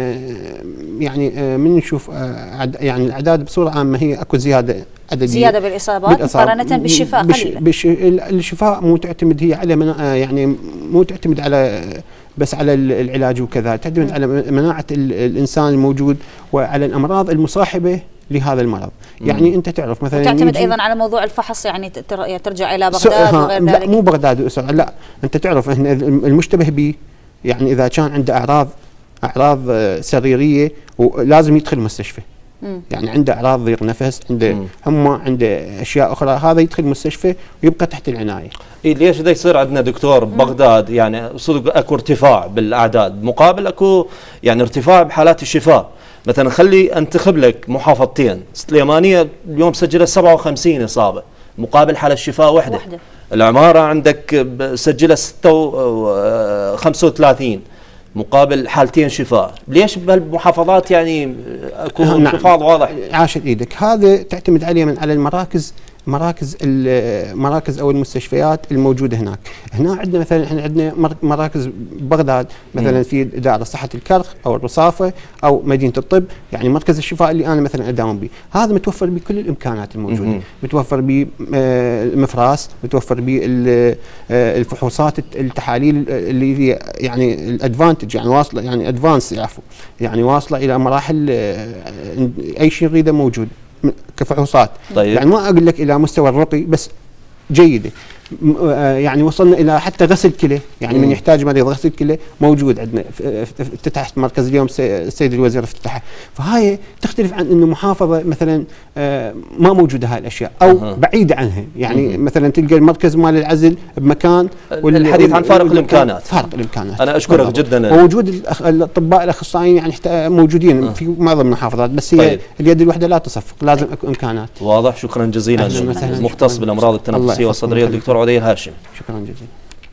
يعني من نشوف يعني الأعداد بصورة عامة هي اكو زيادة عددية، زيادة بالإصابات مقارنة بالشفاء قليلة. بش الشفاء مو تعتمد هي على يعني مو تعتمد على بس على العلاج وكذا، تعتمد على مناعة الإنسان الموجود وعلى الأمراض المصاحبة لهذا المرض. مم. يعني انت تعرف مثلا تعتمد ايضا على موضوع الفحص، يعني ترجع الى بغداد وغير ذلك. لا مو بغداد واسرع، لا انت تعرف احنا المشتبه به يعني اذا كان عنده اعراض اعراض سريريه ولازم يدخل المستشفى. مم. يعني عنده اعراض ضيق نفس، عنده حمى، عنده اشياء اخرى، هذا يدخل المستشفى ويبقى تحت العنايه. إيه ليش دا يصير عندنا دكتور ببغداد يعني صدق اكو ارتفاع بالاعداد مقابل اكو يعني ارتفاع بحالات الشفاء؟ مثلا خلي انتخب لك محافظتين، سليمانيه اليوم سجلت سبعة وخمسين اصابه مقابل حاله الشفاء وحده. وحده. العماره عندك سجلت ستة وخمسة وثلاثين مقابل حالتين شفاء، ليش بهالمحافظات يعني اكو انخفاض واضح؟ عاشت ايدك، هذا تعتمد عليه من على المراكز مراكز المراكز او المستشفيات الموجوده هناك. هنا عندنا مثلا احنا عندنا مراكز بغداد مثلا مم. في اداره صحه الكرخ او الرصافه او مدينه الطب، يعني مركز الشفاء اللي انا مثلا اداوم به، هذا متوفر بكل الامكانات الموجوده، مم. متوفر بالمفراس، متوفر بالفحوصات التحاليل اللي هي يعني الادفانتج يعني واصله يعني ادفانس عفوا يعني واصله الى مراحل اي شيء نريده موجود كفحوصات. طيب. يعني ما اقول لك الى مستوى الرقي بس جيده، يعني وصلنا الى حتى غسل كلى، يعني مم. من يحتاج مريض غسل كلى موجود عندنا، افتتحت مركز اليوم السيد الوزير افتتحه، فهاي تختلف عن انه محافظه مثلا ما موجوده هاي الاشياء او أه. بعيده عنها، يعني مم. مثلا تلقى المركز مال العزل بمكان، الحديث عن فارق الامكانات. فارق الامكانات. انا اشكرك بالضبط. جدا. ووجود الاطباء الاخصائيين يعني موجودين أه. في معظم المحافظات، بس هي طيب. اليد الوحده لا تصفق، لازم اكو امكانات. واضح. شكرا جزيلا. مختص بالامراض التنفسيه والصدريه الدكتور عدي الهاشمي. شكرا جزيلا.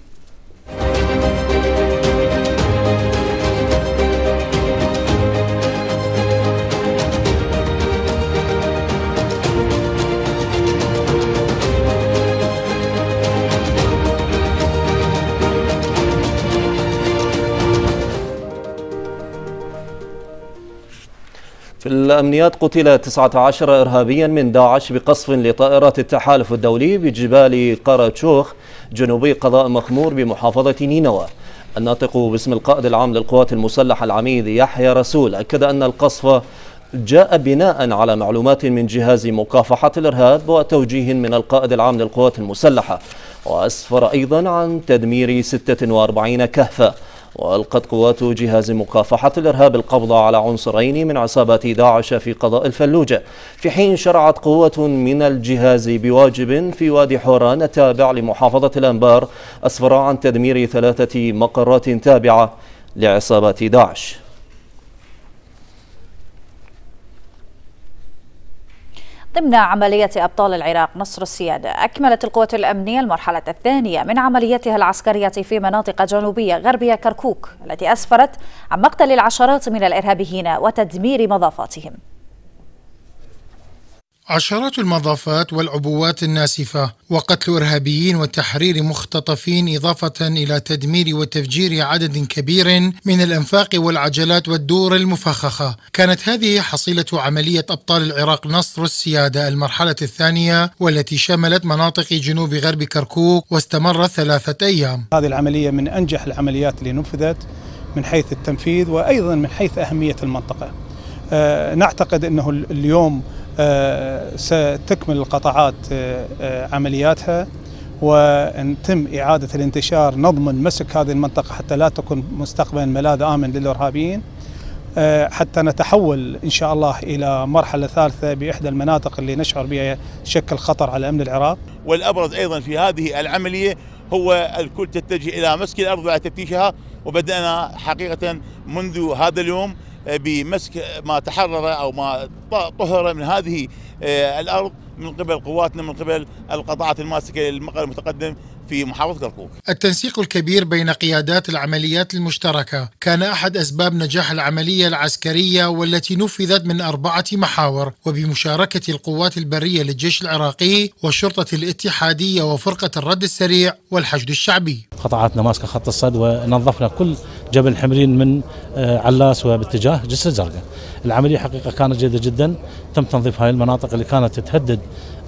في الأمنيات قتل تسعة عشر إرهابيا من داعش بقصف لطائرات التحالف الدولي بجبال قراتشوخ جنوبي قضاء مخمور بمحافظة نينوى. الناطق باسم القائد العام للقوات المسلحة العميد يحيى رسول أكد أن القصف جاء بناء على معلومات من جهاز مكافحة الإرهاب وتوجيه من القائد العام للقوات المسلحة، وأسفر أيضا عن تدمير ستة وأربعين كهفة. وألقت قوات جهاز مكافحة الإرهاب القبض على عنصرين من عصابات داعش في قضاء الفلوجة، في حين شرعت قوة من الجهاز بواجب في وادي حوران التابع لمحافظة الأنبار أسفر عن تدمير ثلاثة مقرات تابعة لعصابات داعش. ضمن عملية أبطال العراق نصر السيادة، أكملت القوات الأمنية المرحلة الثانية من عملياتها العسكرية في مناطق جنوبية غربية كركوك التي أسفرت عن مقتل العشرات من الإرهابيين وتدمير مضافاتهم. عشرات المضافات والعبوات الناسفة وقتل إرهابيين وتحرير مختطفين، إضافة إلى تدمير وتفجير عدد كبير من الأنفاق والعجلات والدور المفخخة. كانت هذه حصيلة عملية أبطال العراق نصر السيادة المرحلة الثانية، والتي شملت مناطق جنوب غرب كركوك واستمرت ثلاثة أيام. هذه العملية من أنجح العمليات اللي نفذت من حيث التنفيذ وأيضا من حيث أهمية المنطقة. أه نعتقد أنه اليوم أه ستكمل القطاعات أه عملياتها وتم إعادة الانتشار، نضمن مسك هذه المنطقة حتى لا تكون مستقبلا ملاذ آمن للإرهابيين. حتى نتحول إن شاء الله إلى مرحلة ثالثة بإحدى المناطق اللي نشعر بها تشكل خطر على أمن العراق. والأبرز أيضا في هذه العملية هو الكل تتجه إلى مسك الأرض وعلى تفتيشها، وبدأنا حقيقة منذ هذا اليوم بمسك ما تحرر أو ما طهر من هذه الأرض من قبل قواتنا، من قبل القطاعات الماسكة للمقر المتقدم في محافظة كركوك. التنسيق الكبير بين قيادات العمليات المشتركة كان أحد أسباب نجاح العملية العسكرية والتي نفذت من أربعة محاور، وبمشاركة القوات البرية للجيش العراقي والشرطة الاتحادية وفرقة الرد السريع والحشد الشعبي. قطاعاتنا ماسكة خط الصد، ونظفنا كل جبل حمرين من علاس وباتجاه جسر الزرقاء. العملية حقيقة كانت جيدة جدا، تم تنظيف هاي المناطق اللي كانت تهدد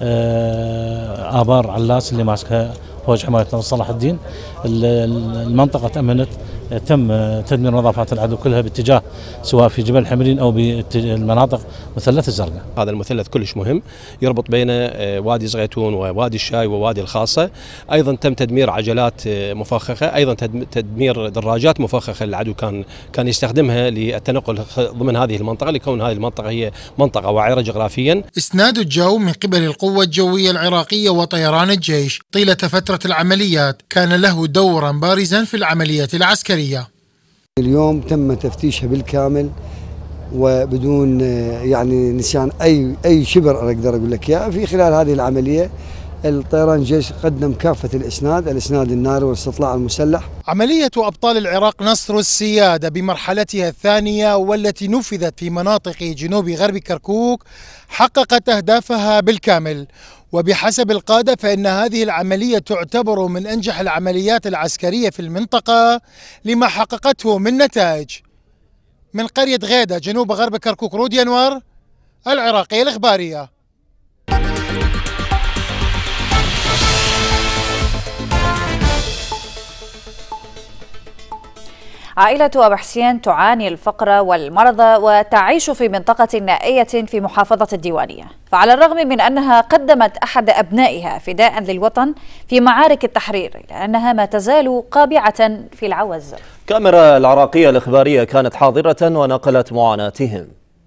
آبار علاس اللي ماسكها فوج حماية نصر صلاح الدين. المنطقة تأمنت، تم تدمير نظافات العدو كلها باتجاه سواء في جبل حمرين أو بالمناطق مثلث الزرقاء. هذا المثلث كلش مهم يربط بين وادي زغيتون ووادي الشاي ووادي الخاصة. أيضا تم تدمير عجلات مفخخة، أيضا تدمير دراجات مفخخة العدو كان كان يستخدمها للتنقل ضمن هذه المنطقة، لكون هذه المنطقة هي منطقة وعرة جغرافيا. إسناد الجو من قبل القوة الجوية العراقية وطيران الجيش طيلة فترة العمليات كان له دورا بارزا في العمليات العسكرية. اليوم تم تفتيشها بالكامل وبدون يعني نسيان اي اي شبر اقدر اقول لك اياه. في خلال هذه العمليه الطيران الجيش قدم كافه الاسناد، الاسناد الناري والاستطلاع المسلح. عملية أبطال العراق نصر السيادة بمرحلتها الثانية والتي نفذت في مناطق جنوب غرب كركوك حققت أهدافها بالكامل، وبحسب القادة فإن هذه العملية تعتبر من أنجح العمليات العسكرية في المنطقة لما حققته من نتائج. من قرية غيدة جنوب غرب كركوك، رودي أنور، العراقية الإخبارية. عائلة أبو حسين تعاني الفقر والمرض وتعيش في منطقة نائية في محافظة الديوانية، فعلى الرغم من أنها قدمت أحد أبنائها فداء للوطن في معارك التحرير إلا أنها ما تزال قابعة في العوز. كاميرا العراقية الإخبارية كانت حاضرة ونقلت معاناتهم.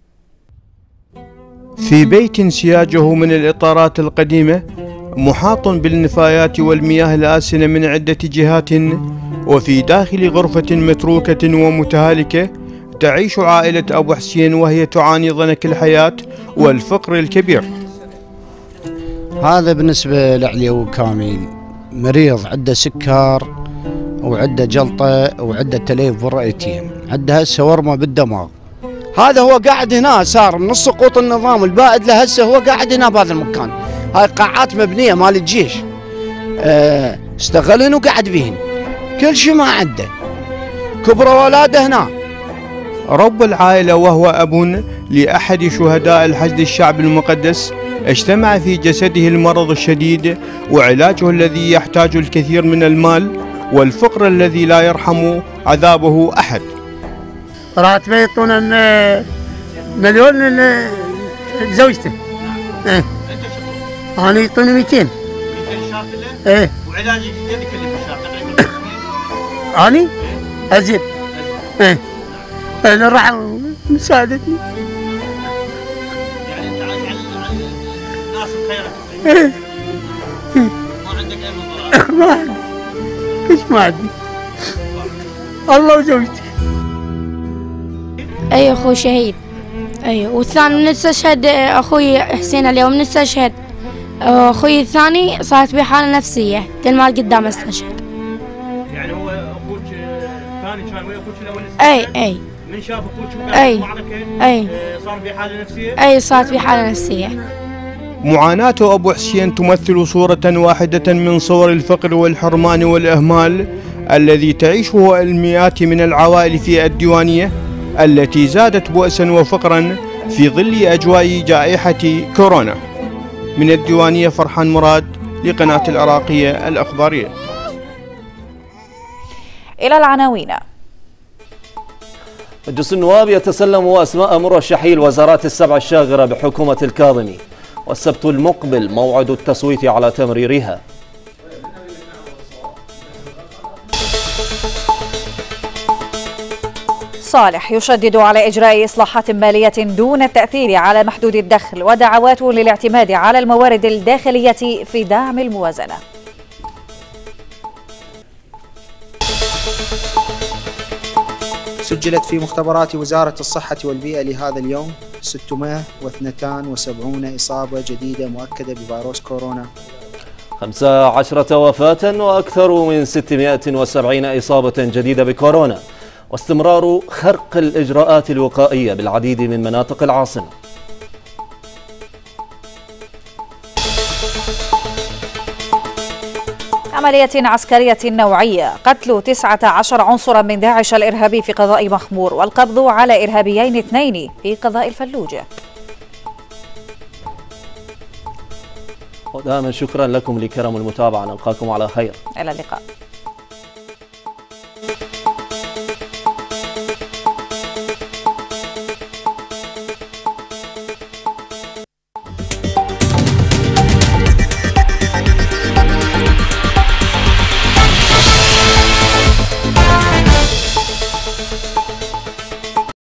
في بيت سياجه من الإطارات القديمة محاط بالنفايات والمياه الآسنة من عدة جهات، وفي داخل غرفة متروكة ومتهالكة تعيش عائلة أبو حسين وهي تعاني ضنك الحياة والفقر الكبير. هذا بالنسبة لعلي كامل مريض، عنده سكر وعنده جلطة وعنده تليف بالرئتين، عنده هسه ورمة بالدماغ. هذا هو قاعد هنا، صار من سقوط النظام البائد له هسه هو قاعد هنا بهذا المكان. هاي قاعات مبنية مال الجيش، اه استغلن وقعد بهن، كل شيء ما عنده، كبر اولاده هنا. رب العائلة وهو أب لأحد شهداء الحشد الشعب المقدس اجتمع في جسده المرض الشديد وعلاجه الذي يحتاج الكثير من المال والفقر الذي لا يرحم عذابه أحد. راتبه يعطونا مليون لزوجته. ايه انا يعطوني مئتين. مئتين شهر كله؟ ايه. وعلاجك قد يكلف الشهر تقريبا؟ اني؟ ازيد. ايه. انا راح مساعدتي. يعني انت عايش على الناس بخيرك. ايه. ما عندك اي مضارات؟ ما عندي. ايش ما عندي؟ الله وزوجتي. اي اخوي شهيد. اي والثاني من استشهد اخوي حسين اليوم من استشهد. اخوي الثاني صارت بحاله نفسيه ما قدام استشهد. يعني هو اخوك الثاني كان ويا اخوك الاول اي اي من شاف اخوك اي معركه اي صار بحاله نفسيه؟ اي صارت بحاله نفسيه. معاناة أبو حسين تمثل صورة واحدة من صور الفقر والحرمان والإهمال الذي تعيشه المئات من العوائل في الديوانية التي زادت بؤسا وفقرا في ظل أجواء جائحة كورونا. من الديوانية فرحان مراد لقناة العراقية الأخبارية. إلى العناوين. مجلس النواب يتسلم أسماء مرشحي الوزارات السبع الشاغرة بحكومة الكاظمي، والسبت المقبل موعد التصويت على تمريرها. صالح يشدد على إجراء إصلاحات مالية دون التأثير على محدود الدخل، ودعوات للاعتماد على الموارد الداخلية في دعم الموازنة. سجلت في مختبرات وزارة الصحة والبيئة لهذا اليوم ستمائة واثنين وسبعين إصابة جديدة مؤكدة بفيروس كورونا، خمسة عشرة وفاة وأكثر من ستمائة وسبعين إصابة جديدة بكورونا، واستمرار خرق الإجراءات الوقائية بالعديد من مناطق العاصمة. عملية عسكرية نوعية، قتل تسعة عشر عنصرا من داعش الإرهابي في قضاء مخمور، والقبض على إرهابيين اثنين في قضاء الفلوجة. ودائما شكرا لكم لكرم المتابعة، نلقاكم على خير. إلى اللقاء.